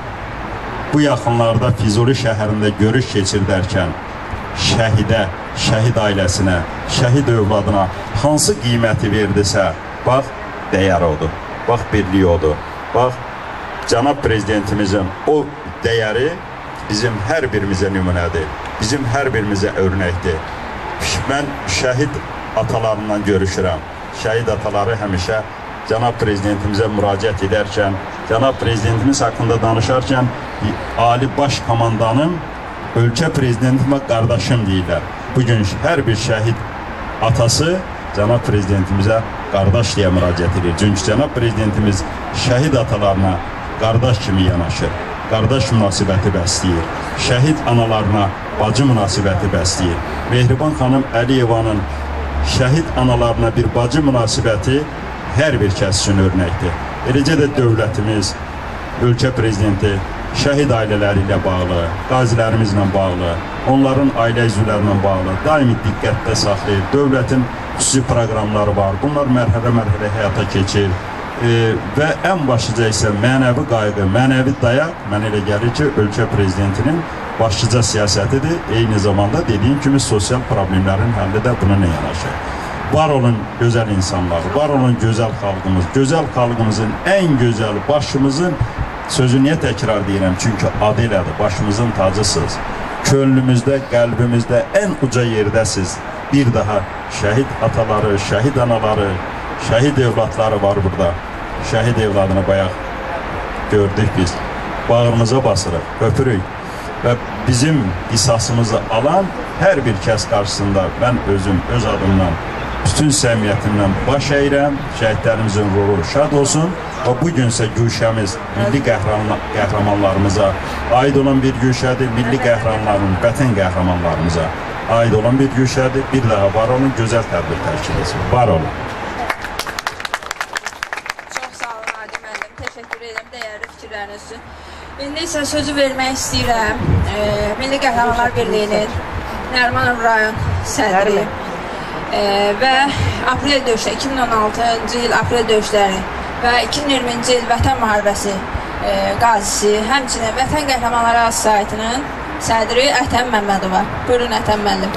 bu yaxınlarda Füzuli şəhərində görüş keçirdərkən şəhidə, şəhid ailəsinə, şəhid övladına hansı qiyməti verdisə, bax, dəyər odur, bax, birlik odur, bax, Cənab Prezidentimizin o dəyəri bizim hər birimizə nümunədir, bizim hər birimizə örnəkdir. Mən şəhid atalarından görüşürəm, şəhid ataları həmişə Cənab Prezidentimizə müraciət edərkən, Cənab Prezidentimiz haqqında danışarkən Ali Baş Komandanım, ölkə prezidentimə qardaşım deyirlər. Bugün hər bir şəhid atası Cənab Prezidentimizə qardaş deyə müraciət edir. Çünki Cənab Prezidentimiz şəhid atalarına qardaş kimi yanaşır, qardaş münasibəti bəsləyir, şəhid analarına bacı münasibəti bəsləyir. Mehriban xanım Əliyevanın şəhid analarına bir bacı münasibəti hər bir kəs üçün örnəkdir. Eləcə də dövlətimiz, ölkə prezidenti şəhid ailələri ilə bağlı, qazilərimizlə bağlı, onların ailə üzvlərinə bağlı daimi diqqətdə saxlayır. Dövlətin xüsusi proqramları var, bunlar mərhələ-mərhələ həyata keçir və ən başlıca isə mənəvi qayğı, mənəvi dayaq, mən elə gəlir ki, ölkə prezidentinin başlıca siyasətidir. Eyni zamanda dediyim kimi sosial problemlərin həlli də bununla yanaşır. Var olun gözəl insanlar, var olun gözəl xalqımız, gözəl xalqımızın ən gözəl başımızın sözü niyə təkrar deyirəm? Çünki adı elədir, başımızın tacısınız. Könlümüzdə, qəlbimizdə ən uca yerdəsiz. Bir daha şəhid ataları, şəhid anaları, şəhid evladları var burada. Şəhid evladını bayaq gördük biz. Bağrımıza basırıq, öpürük və bizim qisasımızı alan hər bir kəs qarşısında mən özüm, öz adımdan, bütün səmiyyətimdən baş əyirəm, şəhidlərimizin ruhu şad olsun və bugünsə güşəmiz milli qəhrəmanlarımıza aid olan bir güşədir, milli qəhrəmanların, vətən qəhrəmanlarımıza aid olan bir güşədir. Bir daha var olun, gözəl tədbir təşkil etsin. Var olun. Çox sağ olun Adi müəllim, təşəkkür edirəm dəyərli fikirləriniz üçün. İndi isə sözü vermək istəyirəm Milli Qəhrəmanlar Birliyinin Nərimanov rayon sədri və aprel döyüşləri, 2016-cı il aprel döyüşləri və 2020-ci il Vətən Müharibəsi qazisi, həmçinin Vətən Qəhrəmanları Aziz saytının sədri Ətəm Məmmədova. Buyurun Ətəm müəllim.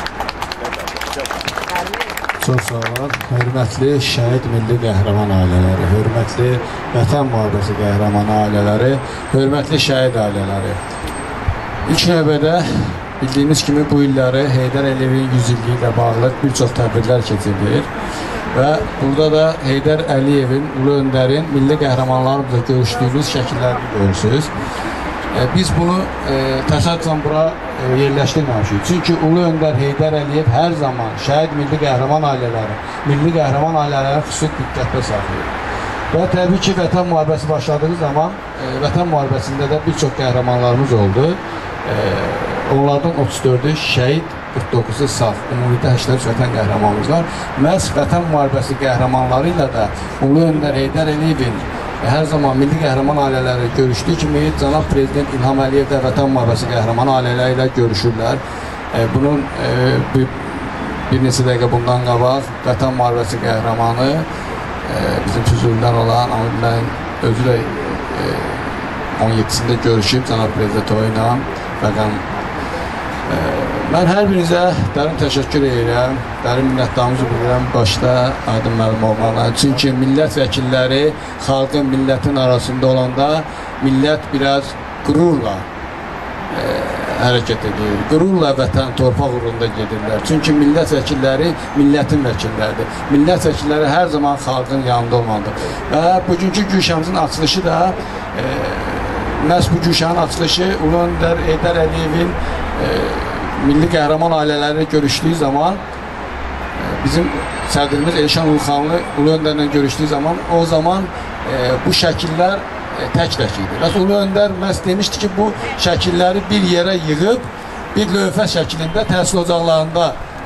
Çox sağ olun. Hörmətli şəhid milli qəhrəman ailələri, hörmətli Vətən Müharibəsi qəhrəman ailələri, hörmətli şəhid ailələri. İlk növbədə bildiyiniz kimi bu illəri Heydər Əliyevin 100 illiyi ilə bağlı bir çox tədbirlər keçirilir və burada da Heydər Əliyevin, Ulu Öndərin, milli qəhrəmanlarımızla görüşdüyümüz şəkillərini görürsünüz. Biz bunu təsadüfən bura yerləşdirməmişik. Çünki Ulu Öndər Heydər Əliyev hər zaman şəhid milli qəhrəman ailələri xüsusi diqqətdə saxlayır. Və təbii ki, Vətən müharibəsi başladığı zaman Vətən müharibəsində də bir çox qəhrəmanlarımız oldu. Onlardan 34'ü şəhid, 49'u sağ. Ümumiyyətlə 83 vətən qəhrəmanımız var. Məhz Vətən müharibəsi qəhrəmanları ilə də Ulu Öndər Heydər Əliyevin hər zaman milli qəhrəman ailələri görüşdüyü kimi Cənab Prezident İlham Əliyev də Vətən müharibəsi qəhrəman ailələri ilə görüşürlər. Bunun bir neçə dəqiqə bundan qabaq Vətən müharibəsi qəhrəmanı bizim Füzulidən olan mən özü də 17'sində görüşüb Cənab Prezident ilə rəqəm. Mən hər birinizə dərin təşəkkür edirəm, dərin minnətdarlığımızı bildirirəm başda Aydın müəllim olmalı. Çünki millət vəkilləri xalqın, millətin arasında olanda millət biraz qürurla hərəkət edir. Qürurla vətən, torpaq uğrunda gedirlər. Çünki millət vəkilləri millətin vəkilləridir. Millət vəkilləri hər zaman xalqın yanında olmalıdır. Və bugünkü Gülşəmizin açılışı da məhz bu Gülşənin açılışı Ulu Öndər Heydər Əliyevin milli qəhrəman ailələri görüşdüyü zaman bizim sədrimiz Elşan Uluxanlı Ulu Öndərlə görüşdüyü zaman o zaman bu şəkillər tək-tək idi. Ulu Öndər məhz demişdi ki, bu şəkilləri bir yerə yığıb bir lövhə şəklində təhsil ocaqlarında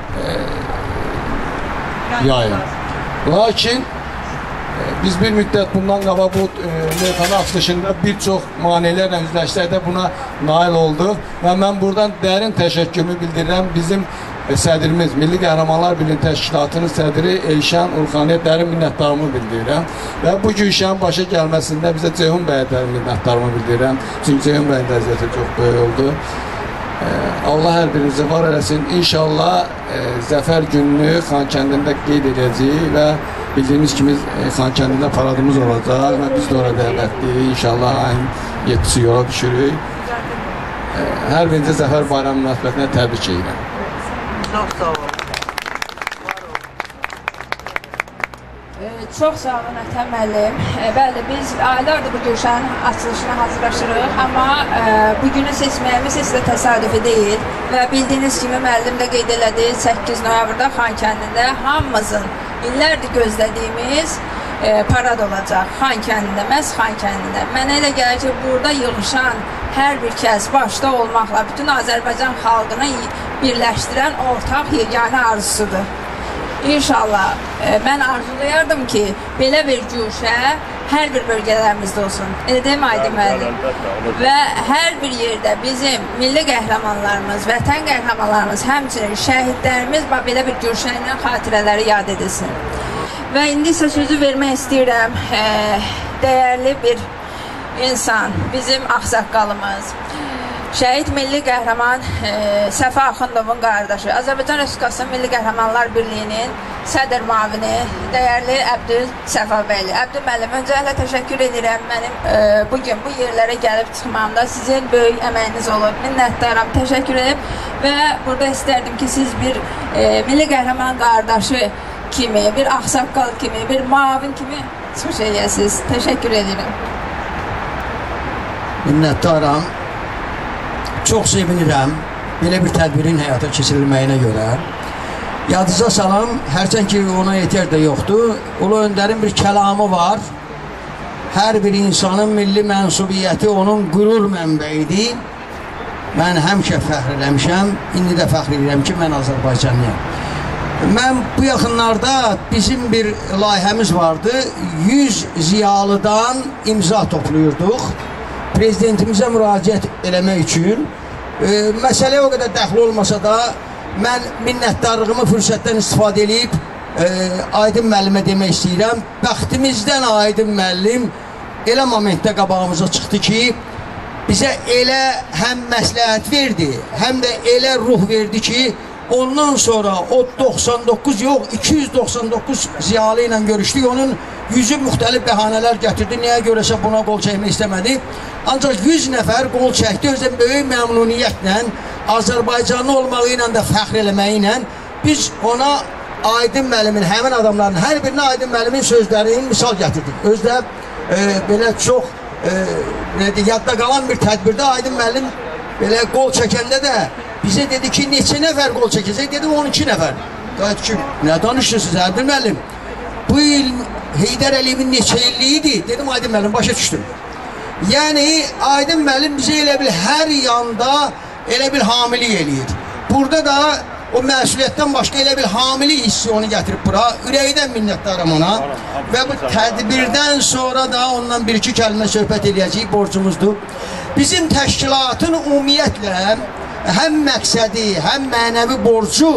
yayın. Lakin biz bir müddət bundan qabaq bu lövhənin açılışında bir çox maneələrlə üzləşsək də buna nail olduq və mən buradan dərin təşəkkürümü bildirirəm bizim sədrimiz, Milli Qəhrəmanlar Birliyi Təşkilatının sədri Elşan Uluxanlıya dərin minnətdarlığımı bildirirəm və bu Gülşənin başa gəlməsində bizə Ceyhun bəyə dərin minnətdarlığımı bildirirəm. Çünki Ceyhun bəyin vəziyyəti çox böyük oldu. Allah hər birinizi var eləsin. İnşallah zəfər gününü Xankəndində qeyd edəcəyik və bildiyimiz kimi Xankəndində paradımız olacaq və biz də orada dəvətliyirik. İnşallah ayın 7-si yola düşürük. Hər birinizə Zəfər Bayramı münasibətinə təbrik edirəm. Çox sağ olun. Çox sağ olun Ətəm müəllim. Bəli, biz aylardır bu Gülşənin açılışına hazırlaşırıq, amma bugünü seçməyimiz heç də təsadüfi deyil və bildiyiniz kimi müəllim də qeyd elədi, 8 noyabrda Xankəndində hamımızın illərdir gözlədiyimiz parad olacaq Xankəndində, məhz Xankəndində. Mənə elə gəlir ki, burada yığışan hər bir kəs başda olmaqla bütün Azərbaycan xalqını birləşdirən ortaq yeganə arzusudur. İnşallah mən arzulayardım ki, belə bir Gülşə hər bir bölgələrimizdə olsun. Elə deyim Aydın müəllim? Və hər bir yerdə bizim milli qəhrəmanlarımız, vətən qəhrəmanlarımız, həmçinin şəhidlərimiz belə bir Gülşə ilə xatirələri yad edilsin. Və indi isə sözü vermək istəyirəm dəyərli bir insan, bizim ağsaqqalımız, şəhid milli qəhrəman Səfa Axundovun qardaşı, Azərbaycan Respublikasının Milli Qəhrəmanlar Birliyinin sədr müavini, dəyərli Əbdül Səfa bəyli. Əbdül müəllim, öncəliklə təşəkkür edirəm. Mənim bugün bu yerlərə gəlib çıxmamda sizin böyük əməyiniz olub. Minnətdaram, təşəkkür edib və burada istərdim ki, siz bir milli qəhrəman qardaşı kimi, bir ağsaqqal kimi, bir müavin kimi çıxış edəsiniz. Təşəkkür edirəm. Minnətdaram. Çox sevinirəm belə bir tədbirin həyata keçirilməyinə görə. Yadınıza salam, hərçənd ki ona ehtiyac da yoxdur. Ulu Öndərin bir kəlamı var. Hər bir insanın milli mənsubiyyəti onun qürur mənbəyidir. Mən həmişə fəxr eləmişəm, indi də fəxr edirəm ki, mən Azərbaycanlıyam. Mən bu yaxınlarda bizim bir layihəmiz vardı. 100 ziyalıdan imza toplayırdıq. Prezidentimizə müraciət eləmək üçün. Məsələyə o qədər dəxli olmasa da mən minnətdarlığımı fürsətdən istifadə edib Aydın müəllimə demək istəyirəm. Bəxtimizdən Aydın müəllim elə momentdə qabağımıza çıxdı ki, bizə elə həm məsləhət verdi, həm də elə ruh verdi ki, ondan sonra o 99 yox, 299 ziyalı ilə görüşdük. Onun yüzü müxtəlif bəhanələr gətirdi. Niyə görəsə buna qol çəkmək istəmədi. Ancaq 100 nəfər qol çəkdi. Özü böyük məmnuniyyətlə, Azərbaycanlı olmağı ilə də fəxr eləməyi ilə biz ona Aydın müəllimin, həmin adamların hər birinə Aydın müəllimin sözlərini misal gətirdik. Özü də belə çox yadda qalan bir tədbirdə Aydın müəllim belə qol çəkəndə də bizə dedi ki, neçə nəfər qol çəkəcək? Dedim 12 nəfər. Qayıt ki, nə danışırsınız Aydın müəllim? Bu il Heydər Əliyevin neçə illiyidir? Dedim Aydın müəllim, başa düşdüm. Yəni Aydın müəllim bizə elə bil hər yanda elə bil hamilik eləyir. Burada da o məsuliyyətdən başqa elə bir hamilik hissi onu gətirib bura. Ürəkdən minnətdaram ona. Və bu tədbirdən sonra da ondan bir-iki kəlmə söhbət edəcəyik, borcumuzdur. Bizim təşkilatın ümumiyyətlə həm məqsədi, həm mənəvi borcu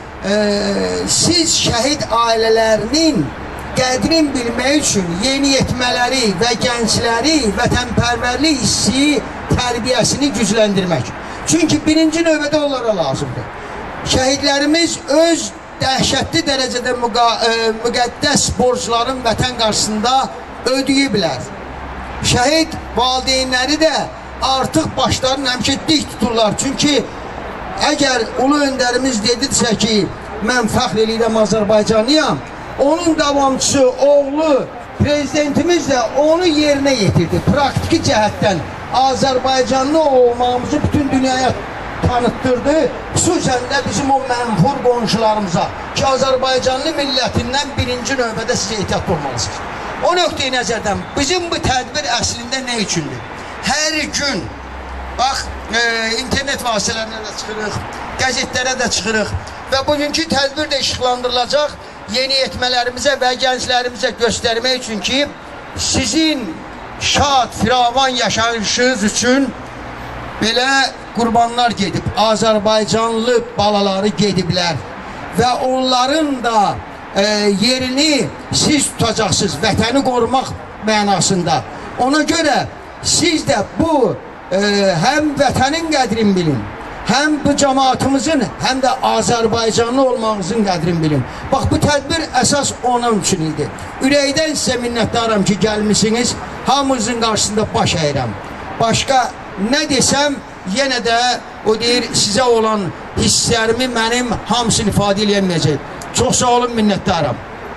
siz şəhid ailələrinin qədrini bilmək üçün yeniyetmələri və gəncləri vətənpərvərlik hissi tərbiyəsini gücləndirmək. Çünki birinci növbədə onlara lazımdır. Şəhidlərimiz öz dəhşətli dərəcədə müqəddəs borcların vətən qarşısında ödəyiblər. Şəhid valideynləri də artıq başlarını həmişə dik tuturlar. Çünki əgər ulu öndərimiz dedisə ki, mən fəxr eləyirəm Azərbaycanlıyam, onun davamçısı, oğlu, prezidentimiz də onu yerinə yetirdi. Praktiki cəhətdən Azərbaycanlı olmağımızı bütün dünyaya tanıtdırdı, xüsusən də bizim o mənfur qonşularımıza ki, Azərbaycanlı millətindən birinci növbədə sizə ehtiyatlı olmalısınız. O nöqteyi nəzərdən bizim bu tədbir əslində nə üçündür? Hər gün, bax, internet vasitələrində də çıxırıq, qəzetlərə də çıxırıq və bugünkü tədbir də işıqlandırılacaq yeniyetmələrimizə və gənclərimizə göstərmək üçün ki, sizin şad, firavan yaşayışınız üçün belə qurbanlar gedib, Azərbaycanlı balaları gediblər və onların da yerini siz tutacaqsınız, vətəni qorumaq mənasında. Ona görə siz də bu həm vətənin qədrini bilin, həm bu cəmaatımızın, həm də Azərbaycanlı olmağınızın qədrini bilin. Bax, bu tədbir əsas onun üçün idi. Ürəkdən sizə minnətdaram ki, gəlmişsiniz, hamınızın qarşısında baş əyirəm. Başqa nə desəm, yenə də o deyir, sizə olan hisslərimi mənim hamısını ifadə eləyəməyəcək. Çox sağ olun, minnətdaram.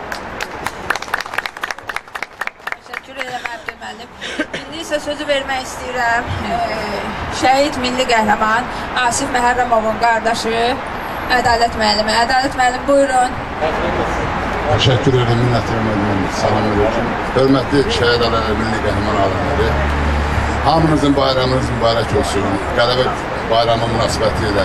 Təşəkkür edirəm Əbdül müəllim. İndi isə sözü vermək istəyirəm. Şəhid milli qəhrəman Asif Məhərrəmovun qardaşı Ədalət müəllimi. Ədalət müəllim, buyurun. Təşəkkür edirəm, minnətdaram müəllim. Salam edirəm. Hörmətli şəhid ailələri, milli qəhrəman ailələri. Hamınızın bayramınız mübarək olsun. Qələbə bayramı münasibəti ilə.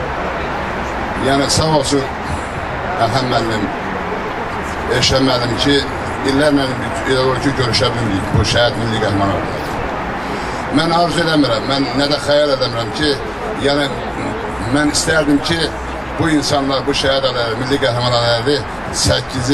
Yəni, sağ olsun Əhəm müəllim, Eşrəm müəllim ki, illərlə elə olur ki, görüşə bilmirik bu şəhid milli qəhrəman ailələri. Mən arzu edəmirəm, mən nə də xəyal edəmirəm ki, yəni, mən istərdim ki, bu insanlar, bu şəhid ailələri, milli qəhrəman ailələri 8-i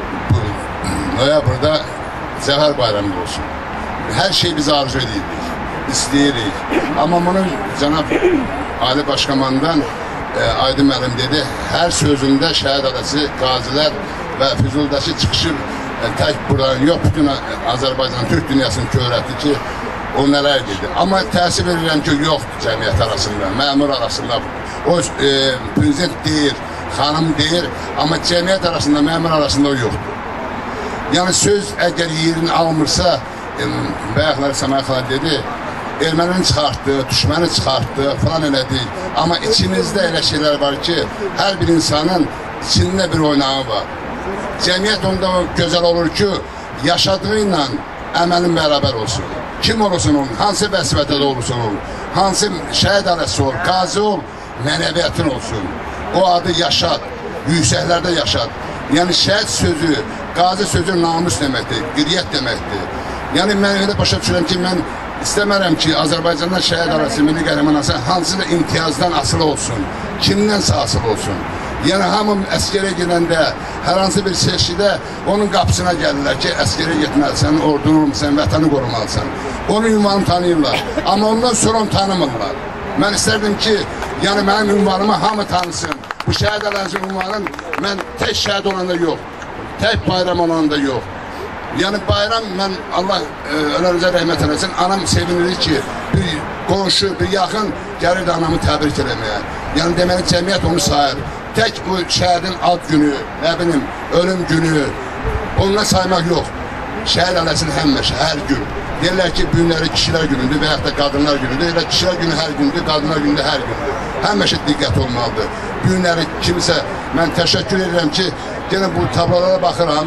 noyabrda Zəfər bayramı olsun. Hər şey biz arzu edirik, istəyirik. Amma bunu cənab Ali Başkomandan Aydın müəllim dedi, hər sözündə şəhid ailəsi, qazilər və Füzuldakı çıxışı tək buradan yox, bütün Azərbaycan, Türk dünyasının kövrəti ki, o nələr dedi. Amma təəssüf edirəm ki, yoxdur cəmiyyət arasında, məmur arasında. O prezident deyir, xanım deyir, amma cəmiyyət arasında, məmur arasında o yoxdur. Yəni söz əgər yerini almırsa, bayaqları Səməyə xala dedi, ermənini çıxartdı, düşməni çıxartdı, falan elədik. Amma içimizdə elə şeylər var ki, hər bir insanın içində bir oynağı var. Cəmiyyət onda gözəl olur ki, yaşadığı ilə əməlin bərabər olsun. Kim olursun olun, hansı vəzifədə də olursun olun, hansı şəhid ailəsi ol, qazi ol, mənəviyyatın olsun. O adı yaşat, yüksəklərdə yaşat. Yəni şəhid sözü, qazi sözü namus deməkdir, qiriyyət deməkdir. Yəni mən elə başa düşürəm ki, mən istəmərəm ki, Azərbaycandan şəhid ailəsi, milli qəhrəman ailəsi hansı da imtiyazdan asılı olsun, kimdənsə asılı olsun. Yəni hamı əskərə gedəndə, hər hansı bir seçkidə onun qapısına gəlirlər ki, əskərə getməlisən, ordunu olmalısan, vətəni qorumalısan. Onun ünvanını tanıyırlar, amma ondan sonra onu tanımırlar. Mən istərdim ki, yəni mənim ünvanımı hamı tanısın. Bu şəhid ailəsi ünvanın mən tək şəhid olanda yox, tək bayram olanda yox. Yəni bayram mən Allah ölənizə rəhmət eləsin. Anam sevinir ki, bir qonşu, bir yaxın gəlirdi anamı təbrik eləməyə. Yəni deməli cəmiyyət onu sayır. Tək bu şəhidin ad günü, nə bilim, ölüm günü, onunla saymaq yox. Şəhid ailəsinin həmişə, hər gün. Deyirlər ki, bu günləri kişilər günüdür və yaxud da qadınlar günüdür. Deyirlər kişilər günü hər gündür, qadınlar günü hər gündür. Həmişə diqqət olmalıdır. Bu günləri kimisə mən təşəkkür edirəm ki, yenə bu tablolara baxıram.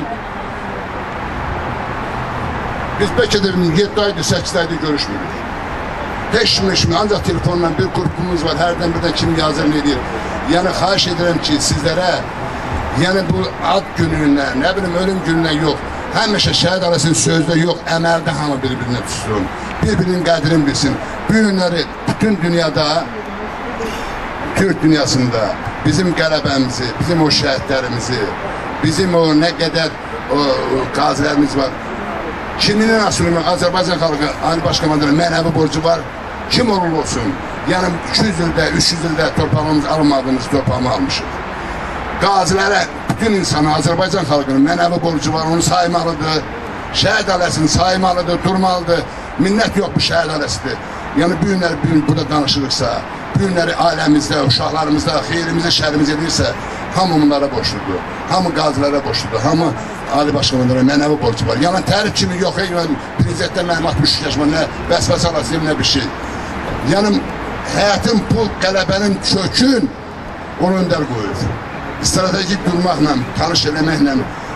Biz bəlkə də 7 aydır, 8 aydır görüşmürük. Heç mi, ancaq telefonla bir qrupumuz var, hərdən birdən kim yazır, ne deyir. Yəni, xahiş edirəm ki, sizlərə, yəni bu ad günündən, nə bilim, ölüm günündən yox, həmişə şəhid arasının sözdə yox, əməldə hamı bir-birinə tutsun, bir-birinin qədrini bilsin. Bu günləri bütün dünyada, Türk dünyasında bizim qələbəmizi, bizim o şəhidlərimizi, bizim o nə qədər qazilərimiz var, kiminin asılını, Azərbaycan xalqı, Ali Başkomandanın mənəvi borcu var, kim olursa olsun, yəni 200 ildə, 300 ildə torpağımız almadığımız torpağımı almışıq. Qazilərə, bütün insana, Azərbaycan xalqının mənəvi borcu var, onu saymalıdır, şəhid ailəsini saymalıdır, durmalıdır, minnət yox bu şəhid ailəsidir. Yəni bu günləri burada danışırıqsa, bu günləri ailəmizdə, uşaqlarımızda, xeyrimizdə, şərimiz edirsə, hamı bunlara borçludur, hamı qazilərə borçludur, hamı Ali Başkomandanın mənəvi borcu var. Yəni tərif kimi yox, prezidentdən mənim 63 yaşıma nə vəsvəsə alasıyım, nə bir şey. Yəni həyatın bu qələbənin kökün onu öndər qoyur. Stratejik durmaqla, tanış eləməklə,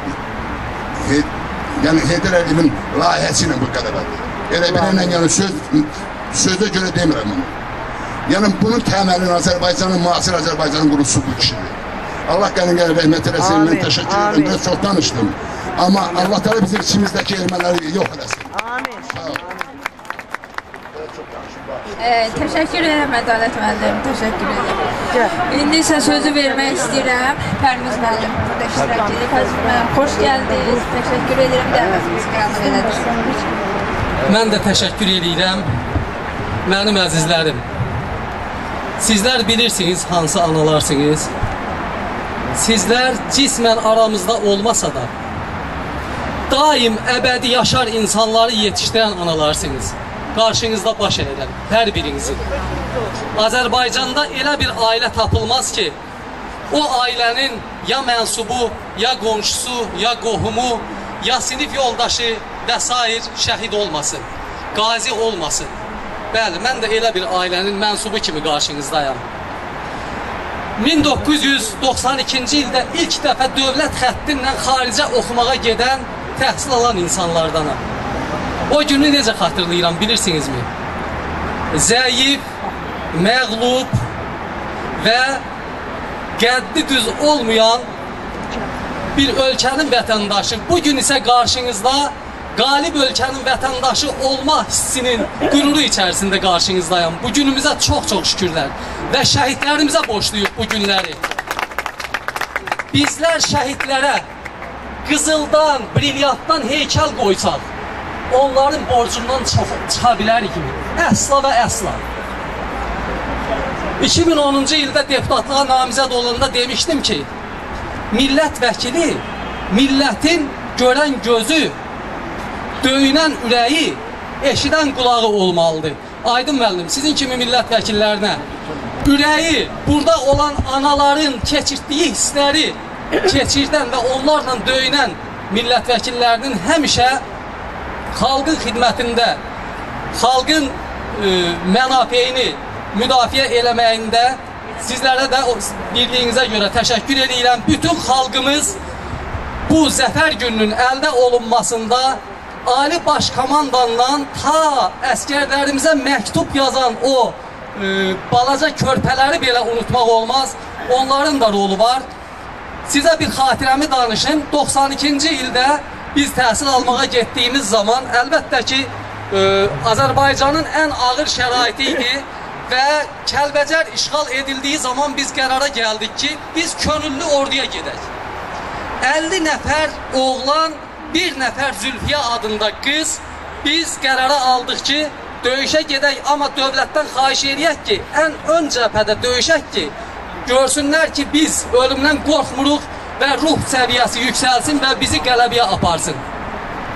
yəni Heydər Əliyevin layihəsi ilə bu qələbədir. Elə bilənlə, yəni sözdə görə demirəm onu. Yəni bunun təməlini Azərbaycanın, müasir Azərbaycanın qurusu bu kişidir. Allah qənin rəhmət eləsin, mən təşəkkür edirəm, mən çox danışdım. Amma Allah təala bizim içimizdəki ermələri yox eləsin. Amin. Təşəkkür edirəm Ədalət müəllim, təşəkkür edirəm. İndi isə sözü vermək istəyirəm. Pərviz müəllim burada iştirak edir. Pərviz müəllim, xoş gəldiniz. Təşəkkür edirəm, dəvətimizi qəbul elədiniz. Mən də təşəkkür edirəm. Mənim əzizlərim, sizlər bilirsiniz hansı analarsınız. Sizlər cismən aramızda olmasa da daim əbədi yaşar insanları yetişdirən analarsınız. Qarşınızda baş əyirəm, hər birinizin. Azərbaycanda elə bir ailə tapılmaz ki, o ailənin ya mənsubu, ya qonşusu, ya qohumu, ya sinif yoldaşı və s. şəhid olmasın, qazi olmasın. Bəli, mən də elə bir ailənin mənsubu kimi qarşınızdayam. 1992-ci ildə ilk dəfə dövlət xəttindən xaricə oxumağa gedən, təhsil alan insanlardanam. O günü necə xatırlayıram, bilirsinizmi? Zəif, məğlub və qəddi düz olmayan bir ölkənin vətəndaşı. Bugün isə qarşınızda qalib ölkənin vətəndaşı olma hissinin qüruru içərisində qarşınızdayım. Bu günümüzə çox-çox şükürlər və şəhidlərimizə borçluyuq bu günləri. Bizlər şəhidlərə qızıldan, brilyantdan heykəl qoysaq, onların borcundan çıxa bilərikmi? Əsla və əsla. 2010-cu ildə deputatlığa namizəd olanda demişdim ki, millət vəkili, millətin görən gözü, döyünən ürəyi, eşidən qulağı olmalıdır. Aydın müəllim, sizin kimi millət vəkillərinə ürəyi, burada olan anaların keçirtdiyi hissləri keçirdən və onlarla döyünən millət vəkillərinin həmişə xalqın xidmətində, xalqın mənafeyini müdafiə eləməyində sizlərə də birliyinizə görə təşəkkür edirəm. Bütün xalqımız bu zəfər gününün əldə olunmasında Ali Başkomandandan ta əskərlərimizə məktub yazan o balaca körpələri belə unutmaq olmaz. Onların da rolu var. Sizə bir xatirəmi danışım. 92-ci ildə biz təhsil almağa getdiyimiz zaman əlbəttə ki, Azərbaycanın ən ağır şəraiti idi və Kəlbəcər işğal edildiyi zaman biz qərara gəldik ki, biz könüllü orduya gedək. 50 nəfər oğlan, bir nəfər Zülfiyə adında qız, biz qərara aldıq ki, döyüşə gedək, amma dövlətdən xahiş edək ki, ən ön cəbhədə döyüşək ki, görsünlər ki, biz ölümdən qorxmuruq və ruh səviyyəsi yüksəlsin və bizi qələbəyə aparsın.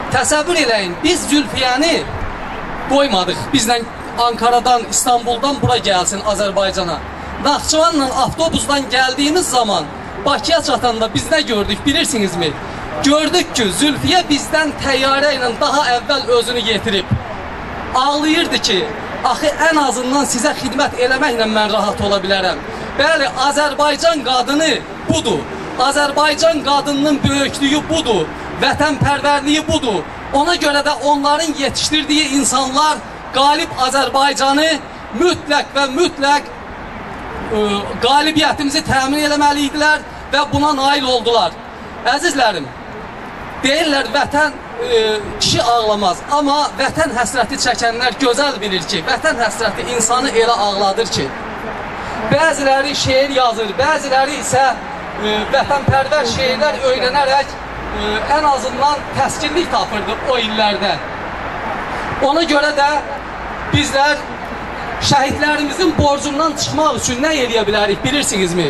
Təsəvvür eləyin, biz Zülfiyəni qoymadıq. Bizlə Ankaradan, İstanbuldan bura gəlsin Azərbaycana. Naxçıvanla avtobusdan gəldiyimiz zaman Bakıya çatanda biz nə gördük bilirsinizmi? Gördük ki, Zülfiyə bizdən təyyarə ilə daha əvvəl özünü yetirib. Ağlayırdı ki, axı ən azından sizə xidmət eləməklə mən rahat ola bilərəm. Bəli, Azərbaycan qadını budur. Azərbaycan qadınının böyüklüyü budur. Vətənpərvərliyi budur. Ona görə də onların yetişdirdiyi insanlar qalib Azərbaycanı mütləq və mütləq qalibiyyətimizi təmin eləməliydilər və buna nail oldular. Əzizlərim, deyirlər vətən kişi ağlamaz, amma vətən həsrəti çəkənlər gözəl bilir ki, vətən həsrəti insanı elə ağladır ki, bəziləri şeir yazır, bəziləri isə vətənpərvər şeirlər öyrənərək ən azından təskinlik tapırdı o illərdə. Ona görə də bizlər şəhidlərimizin borcundan çıxmaq üçün nə eləyə bilərik bilirsinizmi?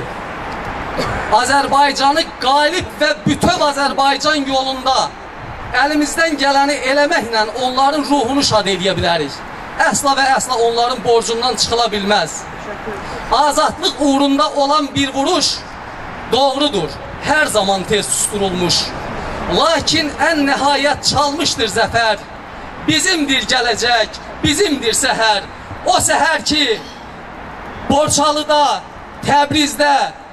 Azərbaycanı qalib və bütöv Azərbaycan yolunda əlimizdən gələni eləməklə onların ruhunu şad eləyə bilərik. Əsla və əsla onların borcundan çıxıla bilməz. Azadlıq uğrunda olan bir vuruş doğrudur, hər zaman tez susturulmuş. Lakin ən nəhayət çalmışdır zəfər. Bizimdir gələcək, bizimdir səhər. O səhər ki, Borçalıda, Təbrizdə,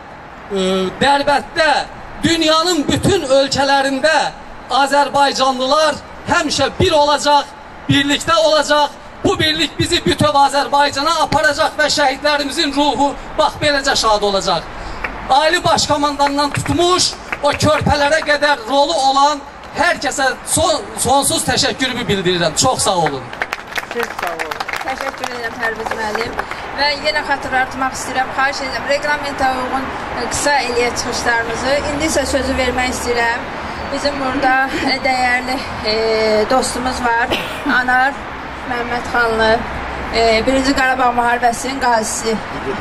Dərbətdə, dünyanın bütün ölkələrində Azərbaycanlılar həmişə bir olacaq, birlikdə olacaq. Bu birlik bizi bütöv Azərbaycana aparacaq və şəhidlərimizin ruhu bax beləcə şad olacaq. Ali Başkomandandan tutmuş, o körpələrə qədər rolu olan hər kəsə sonsuz təşəkkürümü bildirirəm. Çox sağ olun. Çox sağ olun. Təşəkkür edirəm Pərviz müəllim. Və yenə xatırlatmaq istəyirəm, xahiş edirəm, reglamentə uyğun qısa eləyək çıxışlarımızı. İndi isə sözü vermək istəyirəm. Bizim burada dəyərli dostumuz var, Anar Məmmədxanlı, 1-ci Qarabağ müharibəsinin qazisi.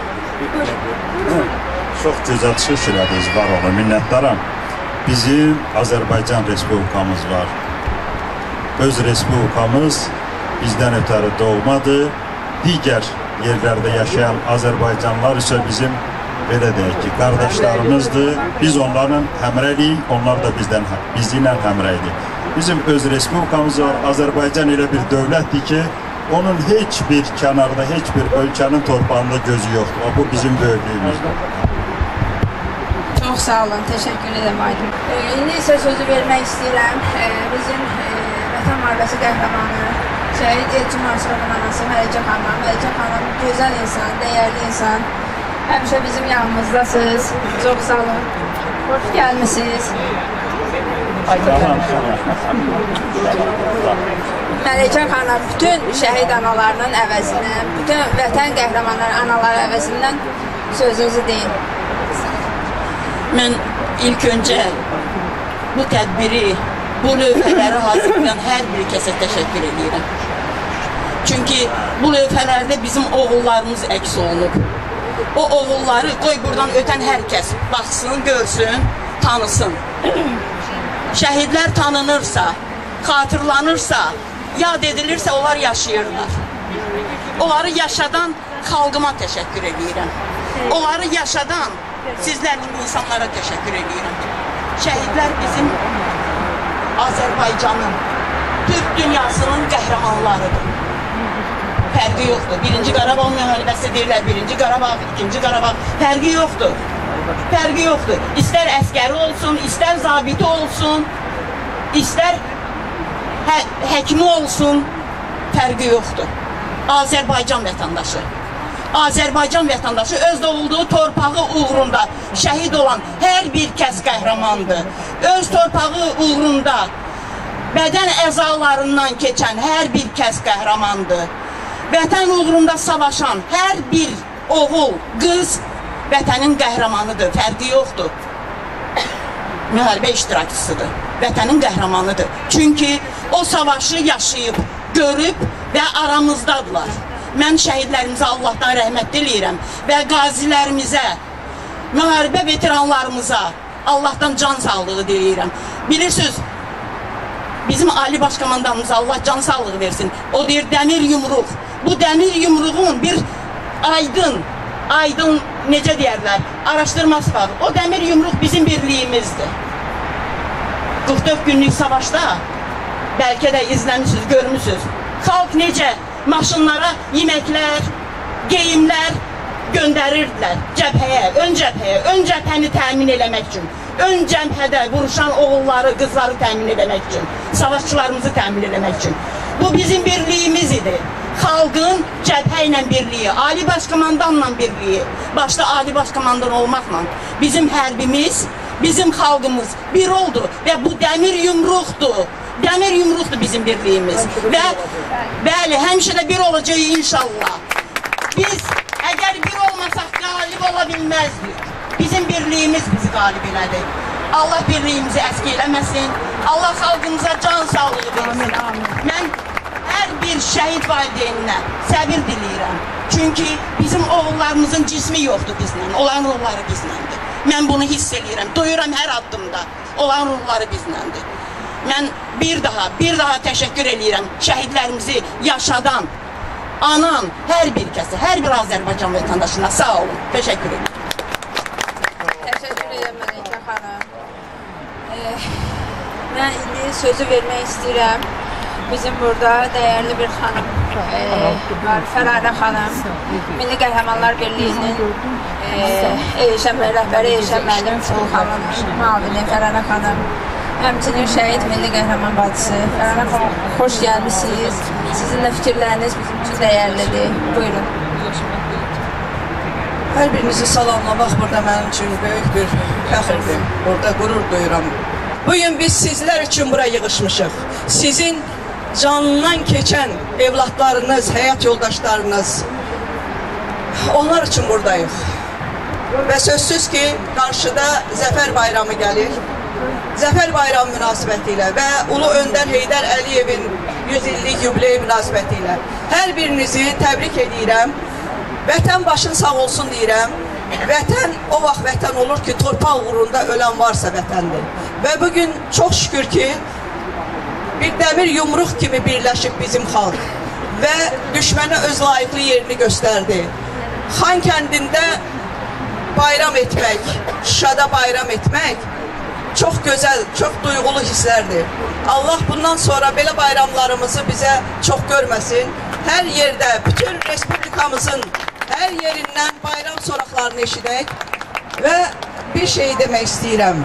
Çox gözəl çıxış elədiniz, var olun, minnətdaram. Bizim Azərbaycan Respublikamız var. Öz Respublikamız bizdən ötəri doğmadır. Digər yerlərdə yaşayan Azərbaycanlılar isə bizim, belə deyək ki, qardaşlarımızdır. Biz onların həmrəyik, onlar da bizimlə həmrəydik. Bizim öz Respublikamız var. Azərbaycan elə bir dövlətdir ki, onun heç bir kənarda, heç bir ölkənin torpağında gözü yoxdur. Bu bizim böyüklüyümüzdür. Çox sağ olun, təşəkkür edirəm Aydın. İndi isə sözü vermək istəyirəm. Bizim Vətən müharibəsi qəhrəmanı, şəhid Elçin Mansurovun anası Məlikə xanım. Məlikə xanım gözəl insan, dəyərli insan. Həmişə bizim yanımızdasınız. Çox sağ olun. Xoş gəlmişsiniz. Məlikə xanım bütün şəhid analarının əvəzindən, bütün vətən qəhrəmanları anaları əvəzindən sözünüzü deyin. Mən ilk öncə bu tədbiri, bu lövhələri hazırlayan hər bir kəsə təşəkkür edirəm. Çünki bu lövhələrdə bizim oğullarımız əks olunub. O oğulları qoy buradan ötən hər kəs baxsın, görsün, tanısın. Şəhidlər tanınırsa, xatırlanırsa, yad edilirsə, onlar yaşayırlar. Onları yaşadan xalqıma təşəkkür edirəm. Onları yaşadan sizlər kimi insanlara təşəkkür edirəm. Şəhidlər bizim Azərbaycanın, Türk dünyasının qəhrəmanlarıdır. Fərqi yoxdur. 1-ci Qarabağ müharibəsi deyirlər, 1-ci Qarabağ, 2-ci Qarabağ. Fərqi yoxdur. Fərqi yoxdur. İstər əskəri olsun, istər zabiti olsun, istər həkimi olsun, fərqi yoxdur. Azərbaycan vətəndaşı. Azərbaycan vətəndaşı öz doğulduğu torpağı uğrunda şəhid olan hər bir kəs qəhrəmandır. Öz torpağı uğrunda bədən əzalarından keçən hər bir kəs qəhrəmandır. Vətən uğrunda savaşan hər bir oğul, qız vətənin qəhrəmanıdır, fərqi yoxdur. Müharibə iştirakçısıdır, vətənin qəhrəmanıdır. Çünki o savaşı yaşayıb, görüb və aramızdadılar. Mən şəhidlərimizə Allahdan rəhmət diləyirəm və qazilərimizə, müharibə veteranlarımıza Allahdan can sağlığı diləyirəm. Bilirsiniz, Bizim Ali Başkomandanımıza Allah can sağlığı versin. O deyir dəmir yumruq. Bu demir yumruğun bir aydın necə deyərlər, araşdırması var. O demir yumruq bizim birliyimizdir. 44 günlük savaşda bəlkə də izləmişsiniz, görmüşsünüz. Xalq necə maşınlara yeməklər, geyimlər göndərirdilər cəbhəyə, ön cəbhəni təmin eləmək üçün. Ön cəbhədə vuruşan oğulları, qızları təmin eləmək üçün. Savaşçılarımızı təmin eləmək üçün. Bu bizim birliyimiz idi. Xalqın cəbhə ilə birliyi, Ali Başkomandanla birliyi, başda Ali Başkomandan olmaqla bizim hərbimiz, bizim xalqımız bir oldu və bu dəmir yumruqdur. Dəmir yumruqdur bizim birliyimiz. Və bəli, həmişə də bir olacaq inşallah. Biz əgər bir olmasaq qalib ola bilməzdik. Bizim birliyimiz bizi qalib elədi. Allah birliyimizi əski eləməsin. Allah xalqımıza can sağlığı versin. Mən hər bir şəhid valideyninə səbir diləyirəm. Çünki bizim oğullarımızın cismi yoxdur bizlə, olan ruhları bizləndir. Mən bunu hiss eləyirəm, duyuram hər addımda, olan ruhları bizləndir. Mən bir daha təşəkkür eləyirəm şəhidlərimizi yaşadan, anan, hər bir kəsi, hər bir Azərbaycan vətəndaşına sağ olun, təşəkkür edirəm. Təşəkkür edirəm Məlikə xanım. Mən indi sözü vermək istəyirəm. Bizim burada dəyərli bir xanım var, Fərarə xanım. Milli Qəhrəmanlar Birliyinin rəhbəri Eşən müəllim xanım, müavini Fərarə xanım. Həmçinin şəhid milli qəhrəman bacısı. Fərarə xanım, xoş gəlmişsiniz. Sizin də fikirləriniz bizim üçün dəyərlidir. Buyurun. Hər birinizi salamlamaq burada mənim üçün böyük bir fəxrdir. Burada qürur duyuram. Bugün biz sizlər üçün bura yığışmışıq. Sizin canından keçən evlatlarınız, həyat yoldaşlarınız, onlar üçün buradayıq. Və sözsüz ki, qarşıda Zəfər bayramı gəlir. Zəfər bayramı münasibəti ilə və Ulu Öndər Heydər Əliyevin 100 illik yubileyi münasibəti ilə hər birinizi təbrik edirəm. Vətən başın sağ olsun deyirəm. Vətən o vaxt vətən olur ki, torpaq uğrunda ölən varsa vətəndir. Və bugün çox şükür ki, bir dəmir yumruq kimi birləşib bizim xalq və düşmənə öz layiqli yerini göstərdi. Xan kəndində bayram etmək, Şuşada bayram etmək çox gözəl, çox duyğulu hisslərdir. Allah bundan sonra belə bayramlarımızı bizə çox görməsin. Hər yerdə, bütün respublikamızın hər yerindən bayram soraqlarını eşidək və bir şey demək istəyirəm.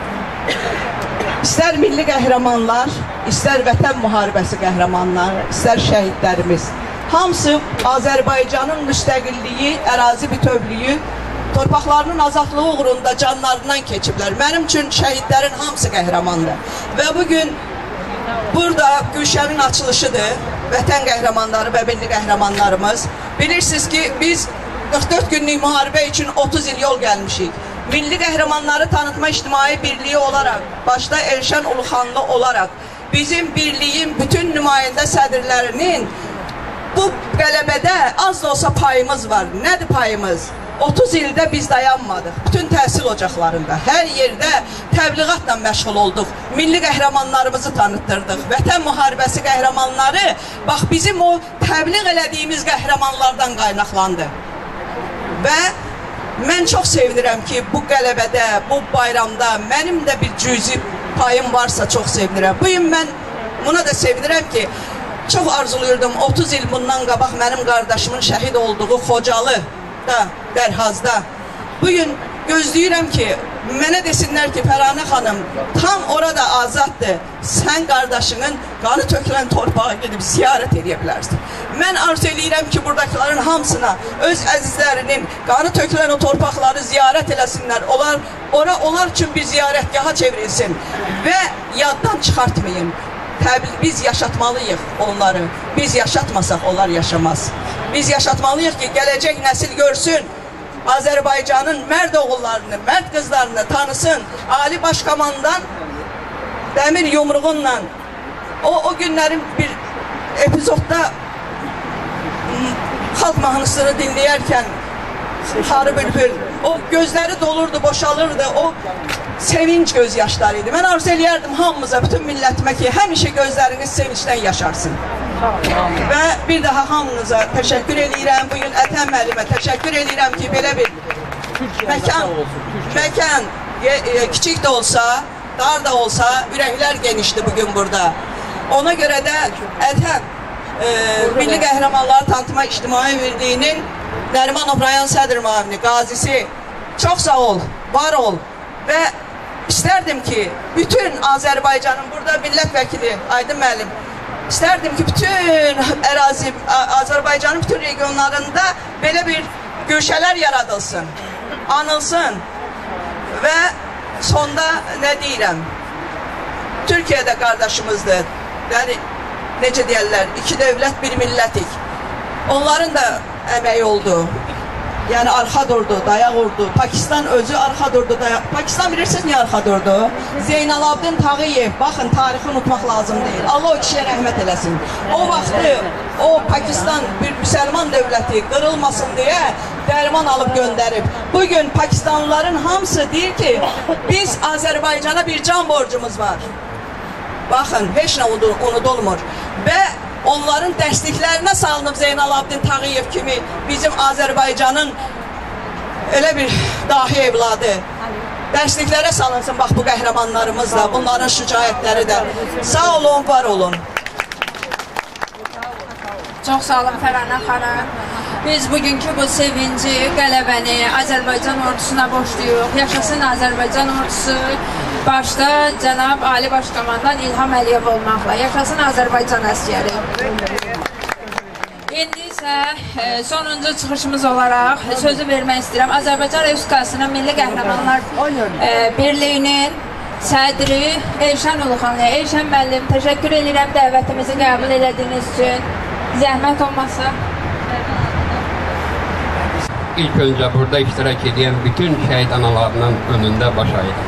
İstər milli qəhrəmanlar, istər vətən müharibəsi qəhrəmanları, istər şəhidlərimiz, hamısı Azərbaycanın müstəqilliyi, ərazi bütövlüyü, torpaqlarının azadlığı uğrunda canlarından keçiblər. Mənim üçün şəhidlərin hamısı qəhrəmandır. Və bugün burada Gülşənin açılışıdır, vətən qəhrəmanları və milli qəhrəmanlarımız. Bilirsiniz ki, biz 44 günlük müharibə üçün 30 il yol gəlmişik. Milli qəhrəmanları tanıtma ictimai birliyi olaraq, başda Elşən Uluxanlı olaraq, bizim birliyin bütün nümayəndə sədrlərinin bu qələbədə az da olsa payımız var. Nədir payımız? 30 ildə biz dayanmadıq. Bütün təhsil ocaqlarında, hər yerdə təbliğatla məşğul olduq. Milli qəhrəmanlarımızı tanıtdırdıq. Vətən müharibəsi qəhrəmanları, bax bizim o təbliğ elədiyimiz qəhrəmanlardan qaynaqlandı. Və mən çox sevinirəm ki, bu qələbədə, bu bayramda mənim də bir cüzi payım varsa çox sevinirəm. Bu gün mən buna da sevinirəm ki, çox arzuluyurdum 30 il bundan qabaq mənim qardaşımın şəhid olduğu Xocalı da, Dərhazda. Bugün gözləyirəm ki, mənə desinlər ki, Fəranə xanım, tam orada azaddır. Sən qardaşının qanı tökülən torpağa gedib ziyarət edə bilərsin. Mən arzu edirəm ki, buradakilərin hamısına öz əzizlərinin qanı tökülən o torpaqları ziyarət eləsinlər. Onlar üçün bir ziyarətgaha çevrilsin və yaddan çıxartmayın. Biz yaşatmalıyıq onları. Biz yaşatmasaq onlar yaşamaz. Biz yaşatmalıyıq ki, gələcək nəsil görsün. Azərbaycanın mərd oğullarını, mərd qızlarını tanısın. Ali Başkomandan dəmir yumruğunla o günlərin bir epizodda xalq mahnısını dinləyərkən Sarı bülbül. O gözləri dolurdu, boşalırdı. O sevinç gözyaşlarıydı. Mən arzu eləyərdim hamımıza, bütün millətimə ki, həmişə gözləriniz sevinçdən yaşarsın. Və bir daha hamınıza təşəkkür edirəm. Bugün Ətəm müəllimə təşəkkür edirəm ki, belə bir məkan kiçik də olsa, dar da olsa, ürəklər genişdir bugün burada. Ona görə də Ətəm Milli Qəhrəmanları Tanıtma İctimai Birliyinin Nərimanov rayon sədr müavini, qazisi, çox sağ ol, var ol və istərdim ki, bütün Azərbaycanın, burada millət vəkili Aydın müəllim, istərdim ki, bütün ərazi, Azərbaycanın bütün regionlarında belə bir güşələr yaradılsın, anılsın və sonda nə deyirəm, Türkiyədə qardaşımızdır, yəni, necə deyərlər, iki dövlət, bir millətik, onların da əməyi oldu. Yəni arxa durdu, dayaq vurdu. Pakistan özü arxa durdu, dayaq. Pakistan bilirsiniz niyə arxa durdu? Zeynalabdin Tağıyev, baxın, tarixi unutmaq lazım deyil. Allah o kişiyə rəhmət eləsin. O vaxtı o Pakistan bir müsəlman dövləti qırılmasın deyə dərman alıb göndərib. Bugün Pakistanlıların hamısı deyir ki, biz Azərbaycana bir can borcumuz var. Baxın, heç nə unudulmur. Və onların dəstəklərinə salınıb Zeynalabdin Tağıyev kimi bizim Azərbaycanın elə bir dahi evladı. Dəstəklərə salınsın, bax bu qəhrəmanlarımız da, bunların şücaətləri də. Sağ olun, var olun. Çox sağ olun Fərhanə xanım. Biz bugünkü bu sevinci, qələbəni Azərbaycan ordusuna borcluyuq. Yaşasın Azərbaycan ordusu. Başda cənab Ali Başkomandan İlham Əliyev olmaqla. Yaşasın Azərbaycan əsgəri. İndi isə sonuncu çıxışımız olaraq sözü vermək istəyirəm. Azərbaycan Respublikasının Milli Qəhrəmanlar Birliyinin sədri Elşən Uluxanlıya. Elşən müəllim, təşəkkür edirəm dəvətimizi qəbul elədiyiniz üçün. Zəhmət olmasa. İlk öncə burada iştirak edən bütün şəhid analarının önündə baş əyirəm.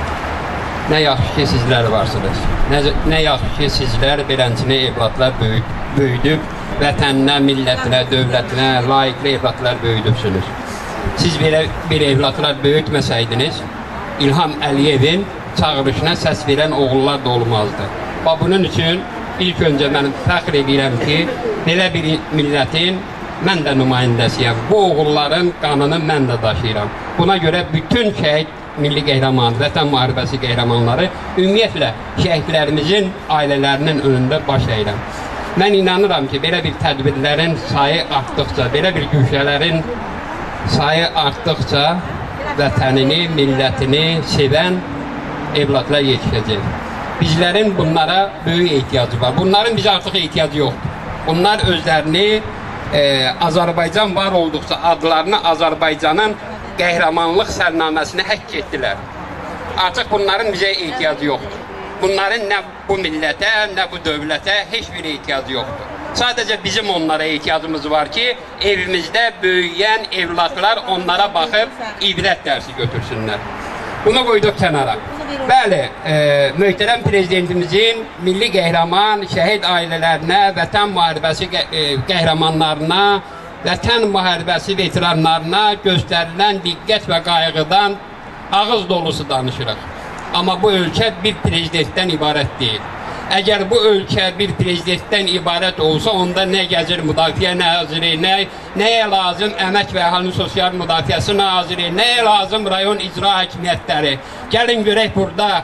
Nə yaxşı ki, sizlər varsınız. Nə yaxşı ki, sizlər beləncini evladlar böyüdüb, vətəninə, millətinə, dövlətinə layiqli evladlar böyüdübsünüz. Siz belə bir evladlar böyütməsəydiniz, İlham Əliyevin çağırışına səs verən oğullar da olmazdı. Bunun üçün ilk öncə mən fəxr edirəm ki, belə bir millətin mən də nümayəndəsiyəm. Bu oğulların qanını mən də daşıyıram. Buna görə bütün şəhid milli qəhrəman, vətən müharibəsi qəhrəmanları, ümumiyyətlə şəhidlərimizin ailələrinin önündə baş əyirəm. Mən inanıram ki, belə bir tədbirlərin sayı artdıqca, belə bir güşələrin sayı artdıqca vətənini, millətini sevən evladlar yetişəcək. Bizlərin bunlara böyük ehtiyacı var. Bunların bizə artıq ehtiyacı yoxdur. Bunlar özlərini Azərbaycan var olduqca adlarını Azərbaycanın qəhrəmanlıq sərnaməsinə həkk etdilər. Artıq bunların bizə ehtiyacı yoxdur. Bunların nə bu millətə, nə bu dövlətə heç bir ehtiyacı yoxdur. Sadəcə bizim onlara ehtiyacımız var ki, evimizdə böyüyən evladlar onlara baxıb ibrət dərsi götürsünlər. Bunu qoyduq kənara. Bəli, möhtərəm prezidentimizin milli qəhrəman, şəhid ailələrinə, vətən müharibəsi qəhrəmanlarına, vətən müharibəsi veteranlarına göstərilən diqqət və qayğıdan ağız dolusu danışırıq. Amma bu ölkə bir prezidentdən ibarət deyil. Əgər bu ölkə bir prezidentdən ibarət olsa, onda nə gəzir müdafiə naziri, nəyə lazım əmək və əhalinin sosial müdafiəsi naziri, nəyə lazım rayon icra hakimiyyətləri. Gəlin görək burada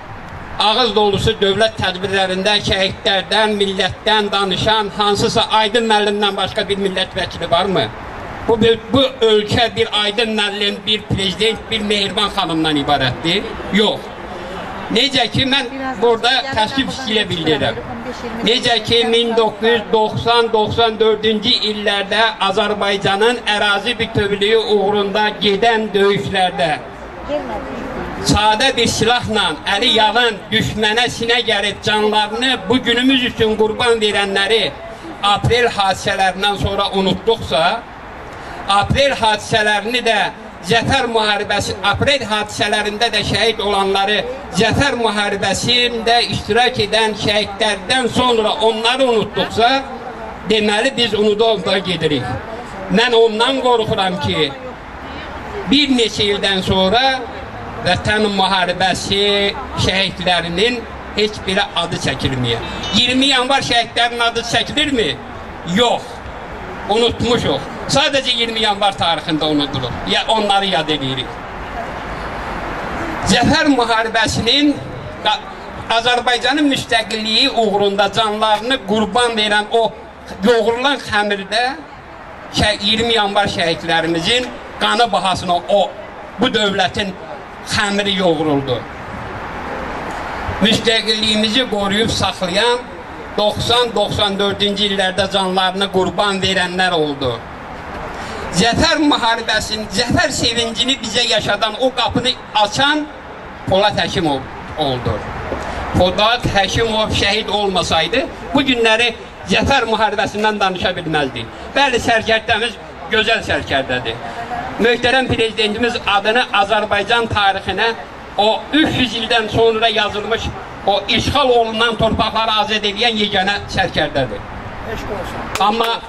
ağız dolusu dövlət tədbirlərində şəhidlərdən, millətdən danışan hansısa Aydın müəllimdən başqa bir millət vəkili varmı? Bu ölkə bir Aydın müəllim, bir prezident, bir Mehriban xanımdan ibarətdir? Yox. Necə ki, mən burada təsvip ilə bildirirəm. Necə ki, 1990-94-cü illərdə Azərbaycanın ərazi bütövlüyü uğrunda gedən döyüşlərdə sadə bir silahla, əli yalın düşmənə sinə gəlib canlarını bu günümüz üçün qurban verənləri aprel hadisələrindən sonra unutduqsa, aprel hadisələrini də Zəfər müharibəsi, aprel hadisələrində də şəhid olanları, Zəfər müharibəsində iştirak edən şəhidlərdən sonra onları unutduqsa, deməli biz unuda gedirik. Mən ondan qorxuram ki, bir neçə ildən sonra Vətən müharibəsi şəhidlərinin heç biri adı çəkilməyir. 20 yanvar şəhidlərinin adı çəkilirmi? Yox. Unutmuşuq. Sadəcə 20 yanvar tarixində unutulur. Ya onları yad edirik. Zəfər müharibəsinin Azərbaycanın müstəqilliyi uğrunda canlarını qurban verən o yoğurulan xəmirdə 20 yanvar şəhidlərimizin qanı bahasına bu dövlətin xəmiri yoğuruldu. Müstəqilliyimizi qoruyub saxlayan 90-94-cü illərdə canlarını qurban verənlər oldu. Zəfər müharibəsinin, zəfər sevincini bizə yaşadan, o qapını açan Polad Həşimov oldu. Polad Həşimov şəhid olmasaydı, bu günləri Zəfər müharibəsindən danışa bilməzdik. Bəli, sərkərdəmiz gözəl sərkərdədir. Möhtərəm prezidentimiz adını Azərbaycan tarixinə o 300 ildən sonra yazılmış o işğal olunan torpaqları azad edən yeganə sərkərdədir. Amma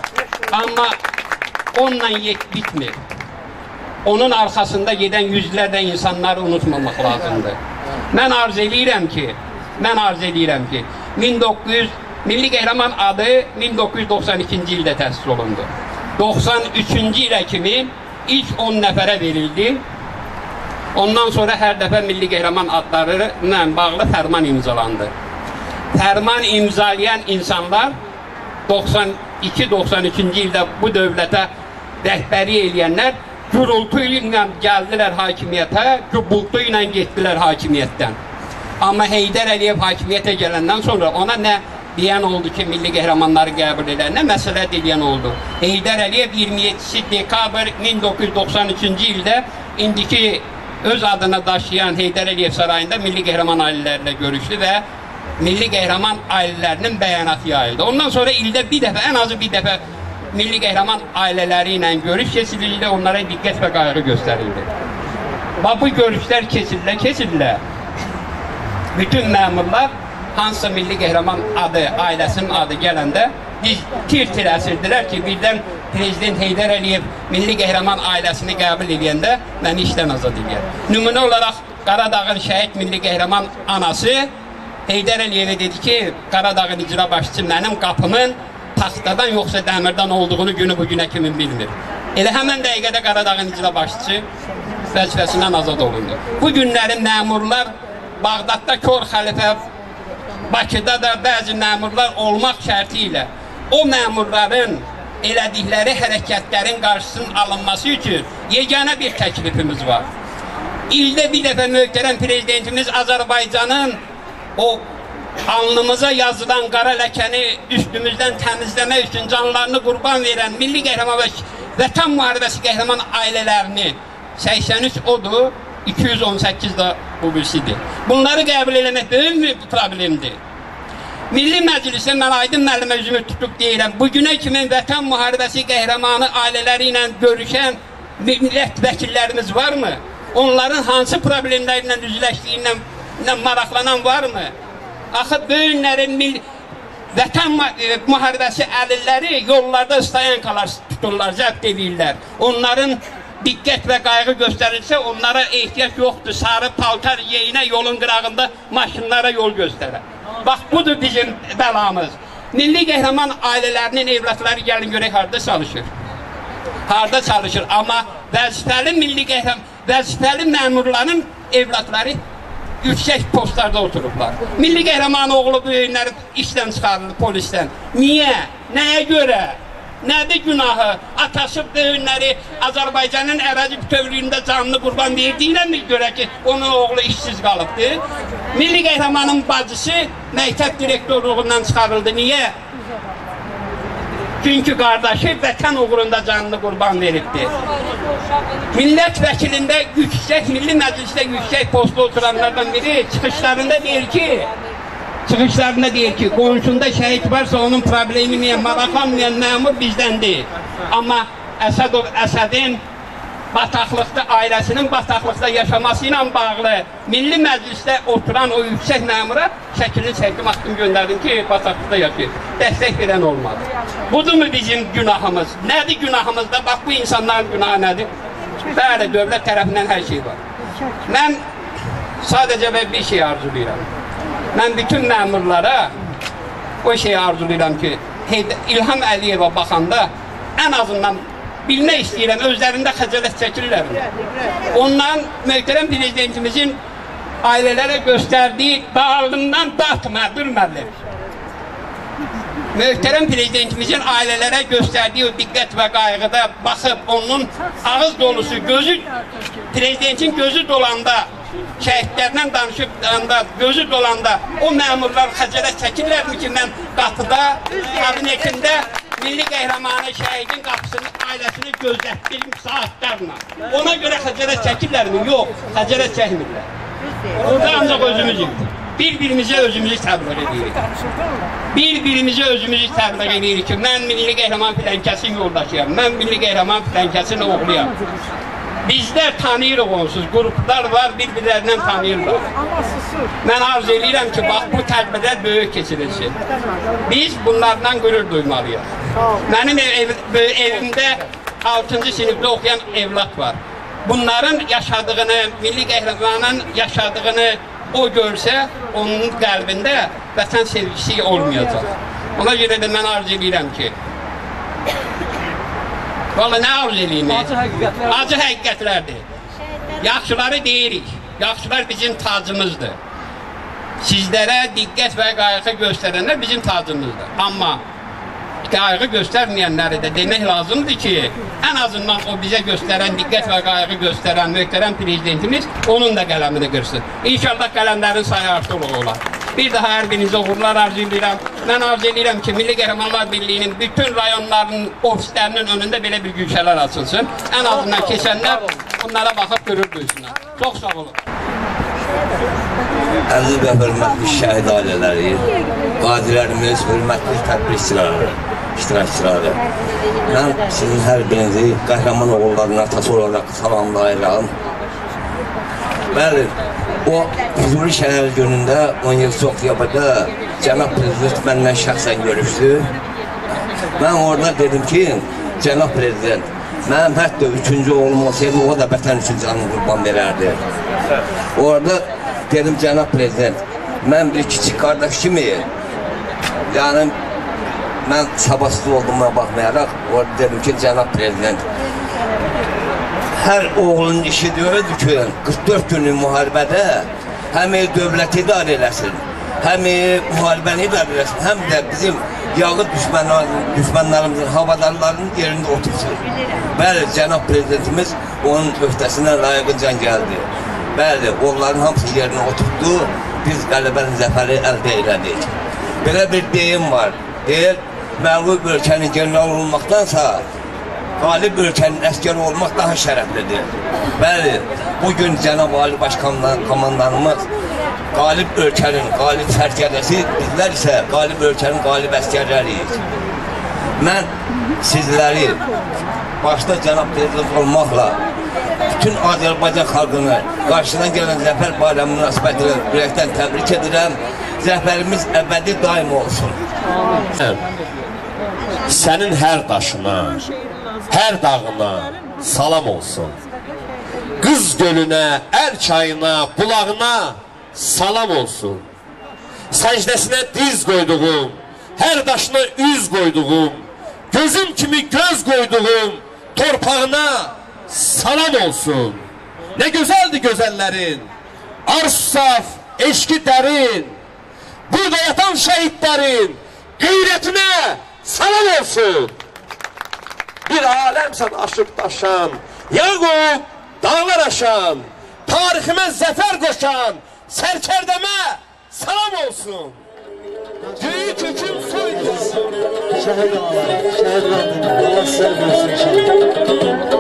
onunla bitmir. Onun arxasında gedən yüzlərlə insanları unutmamaq lazımdır. Mən arz edirəm ki, Milli Qəhrəman adı 1992-ci ildə təsis olundu. 93-cü ilə kimi ilk 10 nəfərə verildi. Ondan sonra hər dəfə Milli Qəhrəman adları ilə bağlı fərman imzalandı. Fərman imzalayan insanlar 92-93-cü ildə bu dövlətə rəhbəri eləyənlər gürültü ilə gəldilər hakimiyyətə, gürültü ilə getdilər hakimiyyətdən. Amma Heydər Əliyev hakimiyyətə gələndən sonra ona nə deyən oldu ki, milli qəhrəmanları qəbul edər, nə məsələ deyən oldu. Heydər Əliyev 27 dekabr 1993-cü ildə indiki öz adına daşıyan Heydər Əliyev sarayında milli qəhrəman ailələrlə görüşdü və milli qəhrəman ailələrinin bəyanatı yayıldı. Ondan sonra ildə bir dəfə, ən azı bir dəfə milli qəhrəman ailələri ilə görüş keçirildi, onlara diqqət və qayğı göstərildi. Bu görüşlər keçirilə. Bütün məmurlar hansısa milli qəhrəman adı, ailəsinin adı gələndə tir-tir əsirdilər ki, birdən Prezident Heydər Əliyev milli qəhrəman ailəsini qəbul edəndə məni işdən azad edir. Nümunə olaraq Qaradağın şəhid milli qəhrəman anası Heydər Əliyevə dedi ki, Qaradağın icra başçısı mənim qapımın taxtadan yoxsa dəmirdən olduğunu günü bugünə kimi bilmir. Elə həmən dəqiqədə Qaradağın icra başçısı vəzifəsindən azad olundu. Bu günlərin məmurlar Bağdadda Kor Xəlifə, Bakıda da bəzi məmurlar olmaq şərti ilə o məmurların elədikləri hərəkətlərin qarşısının alınması üçün yeganə bir təklifimiz var. İldə bir dəfə möhtərəm prezidentimiz Azərbaycanın o alnımıza yazılan qara ləkəni üstümüzdən təmizləmək üçün canlarını qurban verən milli qəhrəman və Vətən müharibəsi qəhrəman ailələrini 83 odur, 218 də bu birisidir. Bunları qəbul eləmək böyük bir problemdir. Milli Məclisdə mən Aydın müəllimə üzümü tutub deyirəm, bugünə kimi Vətən müharibəsi qəhrəmanı ailələri ilə görüşən millət vəkillərimiz varmı? Onların hansı problemlərlə üzləşdiyindən maraqlanan varmı? Axı böyünlərin Vətən müharibəsi əlilləri yollarda ıslayankalar tuturlar, zəbt edirlər. Onların diqqət və qayğı göstərilsə, onlara ehtiyac yoxdur. Sarı paltar yeyinə yolun qırağında maşınlara yol göstərər. Bax, budur bizim bəlamız. Milli qəhrəman ailələrinin evlatları gəlin görək harada çalışır. Harada çalışır, amma vəzifəli məmurların evlatları yüksək postlarda oturublar. Milli qəhrəman oğlu böyünləri işdən çıxarılır polisdən. Niyə? Nəyə görə? Nədir günahı? Atası böyünləri Azərbaycanın ərazi bütövlüyündə canını qurban verdiyinə görə ki, onun oğlu işsiz qalıbdır. Milli qəhrəmanın bacısı məktəb direktorluğundan çıxarıldı. Niyə? Çünki qardaşı vətən uğrunda canını qurban veribdir. Millət vəkilində yüksək, Milli Məclisdə yüksək postda oturanlardan biri çıxışlarında deyir ki, qonşunda şəhid varsa onun problemi maraqlanmayan məmur bizdəndir. Amma Əsədin ailəsinin bataqlıqda yaşaması ilə bağlı Milli Məclisdə oturan o yüksək məmura şəkilini çəkdim, atdım, göndərdim ki, bataqlıqda yaşayır. Dəstək verən olmadı. Budurmu bizim günahımız? Nədir günahımız da? Bax, bu insanların günahı nədir? Bəli, dövlət tərəfindən hər şey var. Mən sadəcə bir şey arzulayıram. Mən bütün məmurlara o şeyi arzulayıram ki, İlham Əliyeva baxanda ən azından bilmək istəyirəm, özlərində xəcalət çəkirlər. Ondan möhtərəm prezidentimizin ailələrə göstərdiyi dağılımdan dartmadırmadır. Möhtərəm prezidentimizin ailələrə göstərdiyi o diqqət və qayğıda baxıb, onun ağız dolusu, prezidentin gözü dolanda, şəhidlərlə danışıb gözü dolanda o məmurlar xəcalət çəkirlərmi ki, mən qapıda, kabinetində milli qəhrəmanı şəhidin qapısını, ailəsini gözlətdirim saatlarla. Ona görə xəcalət çəkirlərmi? Yox, xəcalət çəkmirlər. Burada ancaq özümüzük. Bir-birimizə özümüzü təbliğ edirik. Bir-birimizə özümüzü təbliğ edirik ki, mən milli qəhrəman filənkəsin yoldaşıyam, mən milli qəhrəman filənkəsin oğluyam. Bizlər tanıyırıq onsuz, qruplar var, bir-birlərindən tanıyırlar. Mən arz edirəm ki, bax, bu tədbirlər böyük keçirilsin. Biz bunlardan qürur duymalıyıq. Mənim evimdə 6-cı sinifdə oxuyan evlat var. Bunların yaşadığını, milli qəhrəmanın yaşadığını o görsə, onun qəlbində vətən sevgisi olmayacaq. Ona görə də mən arz edirəm ki, valla nə arz edeyim? Acı həqiqətlərdir. Yaxşıları deyirik. Yaxşılar bizim tacımızdır. Sizlərə diqqət və qayğı göstərənlər bizim tacımızdır. Amma qayğı göstərməyənləri də demək lazımdır ki, ən azından o bizə göstərən, diqqət və qayğı göstərən möhtərəm prezidentimiz onun da qələmini qırsın. İnşallah qələmlərin sayı artıq olar. Bir daha hər birinizə uğurlar arzu edirəm. Mən arzu edirəm ki, Milli Qəhrəmanlar Birliyinin bütün rayonlarının ofislərinin önündə belə bir gülşələr açılsın. Ən azından keçənlər bunlara baxıb qürur duysunlar. Çox sağ olun. Əziz və hörmətli şəhid ailələri, qazilərimiz, hörmətli tədbirçiləri, iştirakçıları. Mən sizin hər birinizi qəhrəman oğullarının atası olaraq salamlayıram. Bəli, o Füzuli şəhər günündə 17 oktyabırda Cənab Prezident məndən şəxsən görüşdü. Mən orada dedim ki, Cənab Prezident, mənim hətta 3-cü oğlum olsaydı, o da vətən üçün canını qurban verərdi. Orada dedim, Cənab Prezident, mən bir kiçik qardaş kimi, yəni mən sabahsız olduğuma baxmayaraq, orada dedim ki, Cənab Prezident, hər oğlunun işi deyildir ki, 44 günlük müharibədə həm dövlət idarə eləsin, həm müharibəni idarə eləsin, həm də bizim yağlı düşmənlərimizin, havadarlarının yerində otursun. Bəli, Cənab Prezidentimiz onun öhdəsindən layiqincə gəldi. Bəli, onların hamısı yerinə oturtdu, biz qələbənin zəfəri əldə elədik. Belə bir deyim var, deyir, məğlub ölkənin general olmaqdansa, qalib ölkənin əskəri olmaq daha şərəflidir. Bəli, bugün Cənab Ali Başkomandanımız qalib ölkənin qalib sərkərdəsi, bizlər isə qalib ölkənin qalib əskərləriyik. Mən sizləri başda Cənab Prezident olmaqla bütün Azərbaycan xalqını qarşıdan gələn Zəfər bayramı münasibətilə ürəkdən təbrik edirəm. Zəfərimiz əbədi daim olsun. Sənin hər daşına, hər dağına salam olsun. Qız gölünə, ər çayına, bulağına salam olsun. Səcdəsinə diz qoyduğum, hər daşına üz qoyduğum, gözüm kimi göz qoyduğum torpağına salam olsun. Nə gözəldir gözəllərin, arzu saf, eşki dərin, burada yatan şəhidlərin qeyrətinə salam olsun. Bir aləmsən aşıb daşan, Yaqub dağlar aşan, tariximə zəfər qoşan, sərkərdəmə salam olsun. Böyük hüküm soydu. Şəhid ağlar, şəhid verdim. Allah sizə bilsin inşallah.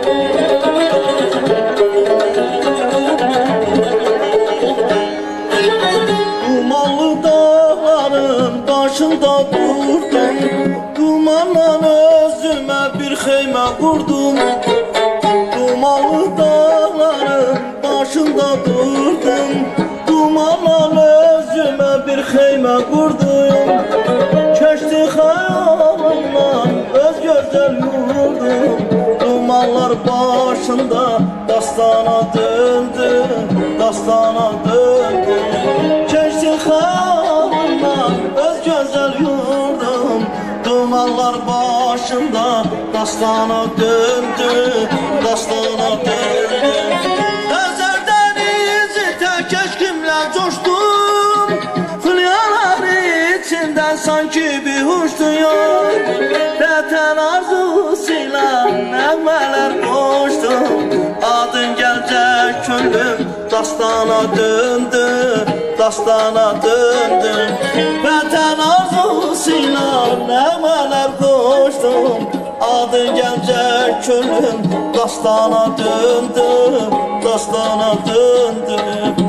Dumanlı dağların başında durdum, dumanla özümə bir xeymə qurdum. Dumanlı dağların başında durdum, dumanla özümə bir xeymə qurdum. Keçdi xəyalımdan öz gözəl yurdum, dumanlar başında dastana döndü, dastana döndü. Keçdi xalından öz gözəl yurdum, dumanlar başında dastana döndü, dastana döndü. Xəzər dənizi tək eşqimlə coşdum, xülyalar içindən sanki bir huşduyum. Vətən arzusuyla nəğmələr qoşdum, adın gəlcək könlüm dastana döndü, dastana döndü. Vətən arzusuyla nəğmələr qoşdum, adın gəlcək könlüm dastana döndü, dastana döndü.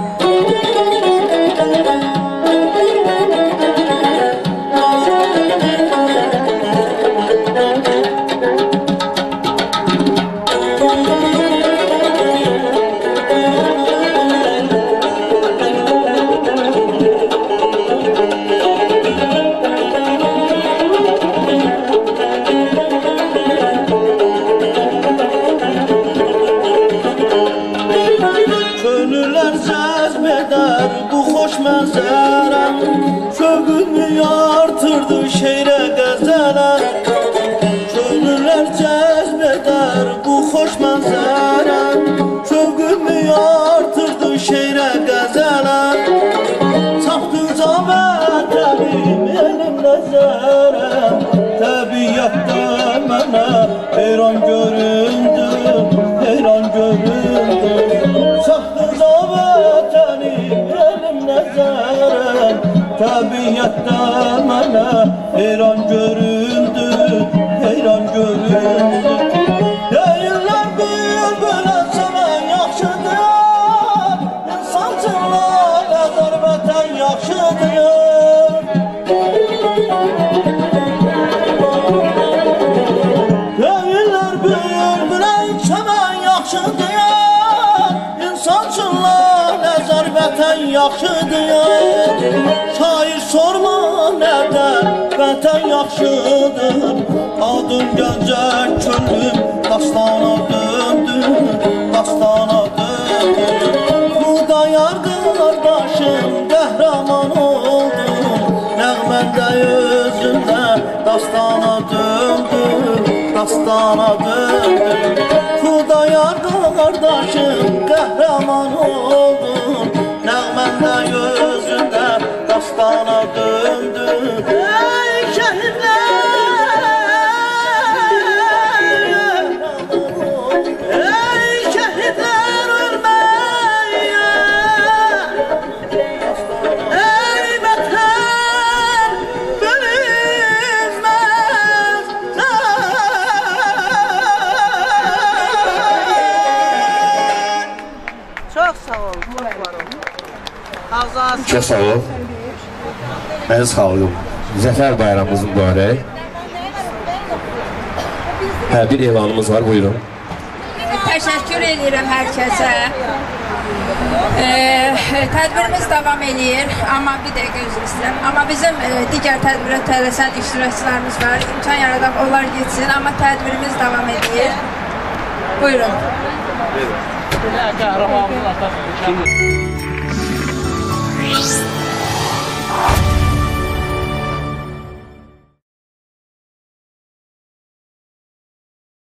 Gönüller cezbeder bu hoş mənzərəm, şövqümü artırdı şeirə qəzələ. Gönüller cezbeder bu hoş mənzərəm, şövqümü artırdı şeirə qəzələ. Çapdıca vətənim elim nəzərəm, təbiyyətdə mənə heyran göründü, heyran göründü. Çapdıca vətənim elim nəzərəm, təbiyyətdə mənə heyran göründü, heyran göründü. Deyirlər bülbülə sevən yaxşıdır, insancılar nəzər vətən yaxşıdır. Deyirlər bülbülə sevən yaxşıdır, insancılar nəzər vətən yaxşıdır. Şair sorma nədən vətən yaxşıdır, adın gəlcək könlüm dastana döndü, dastana döndü. Xudayar qardaşım qəhrəman oldu, nəğməndə özündə dastana döndü, dastana döndü. Xudayar qardaşım qəhrəman oldu, nəğməndə özündə dastana döndü. Ey şəhidlər, ey şəhidlər ölməyə, ey vətən bölünməz. Çox sağ ol, çox var ol. Ağzınız Çox sağ ol. Əziz xalqım, Zəfər bayramımız mübarək. Bir elanımız var, buyurun. Təşəkkür edirəm hər kəsə. Tədbirimiz davam edir, amma bir dəqiqə üzr istəyirəm. Amma bizim digər tədbirə tələsən iştirakçılarımız var. İmkan yaradaq, onlar geçsin, amma tədbirimiz davam edir. Buyurun. Qəhrəmanımız atası.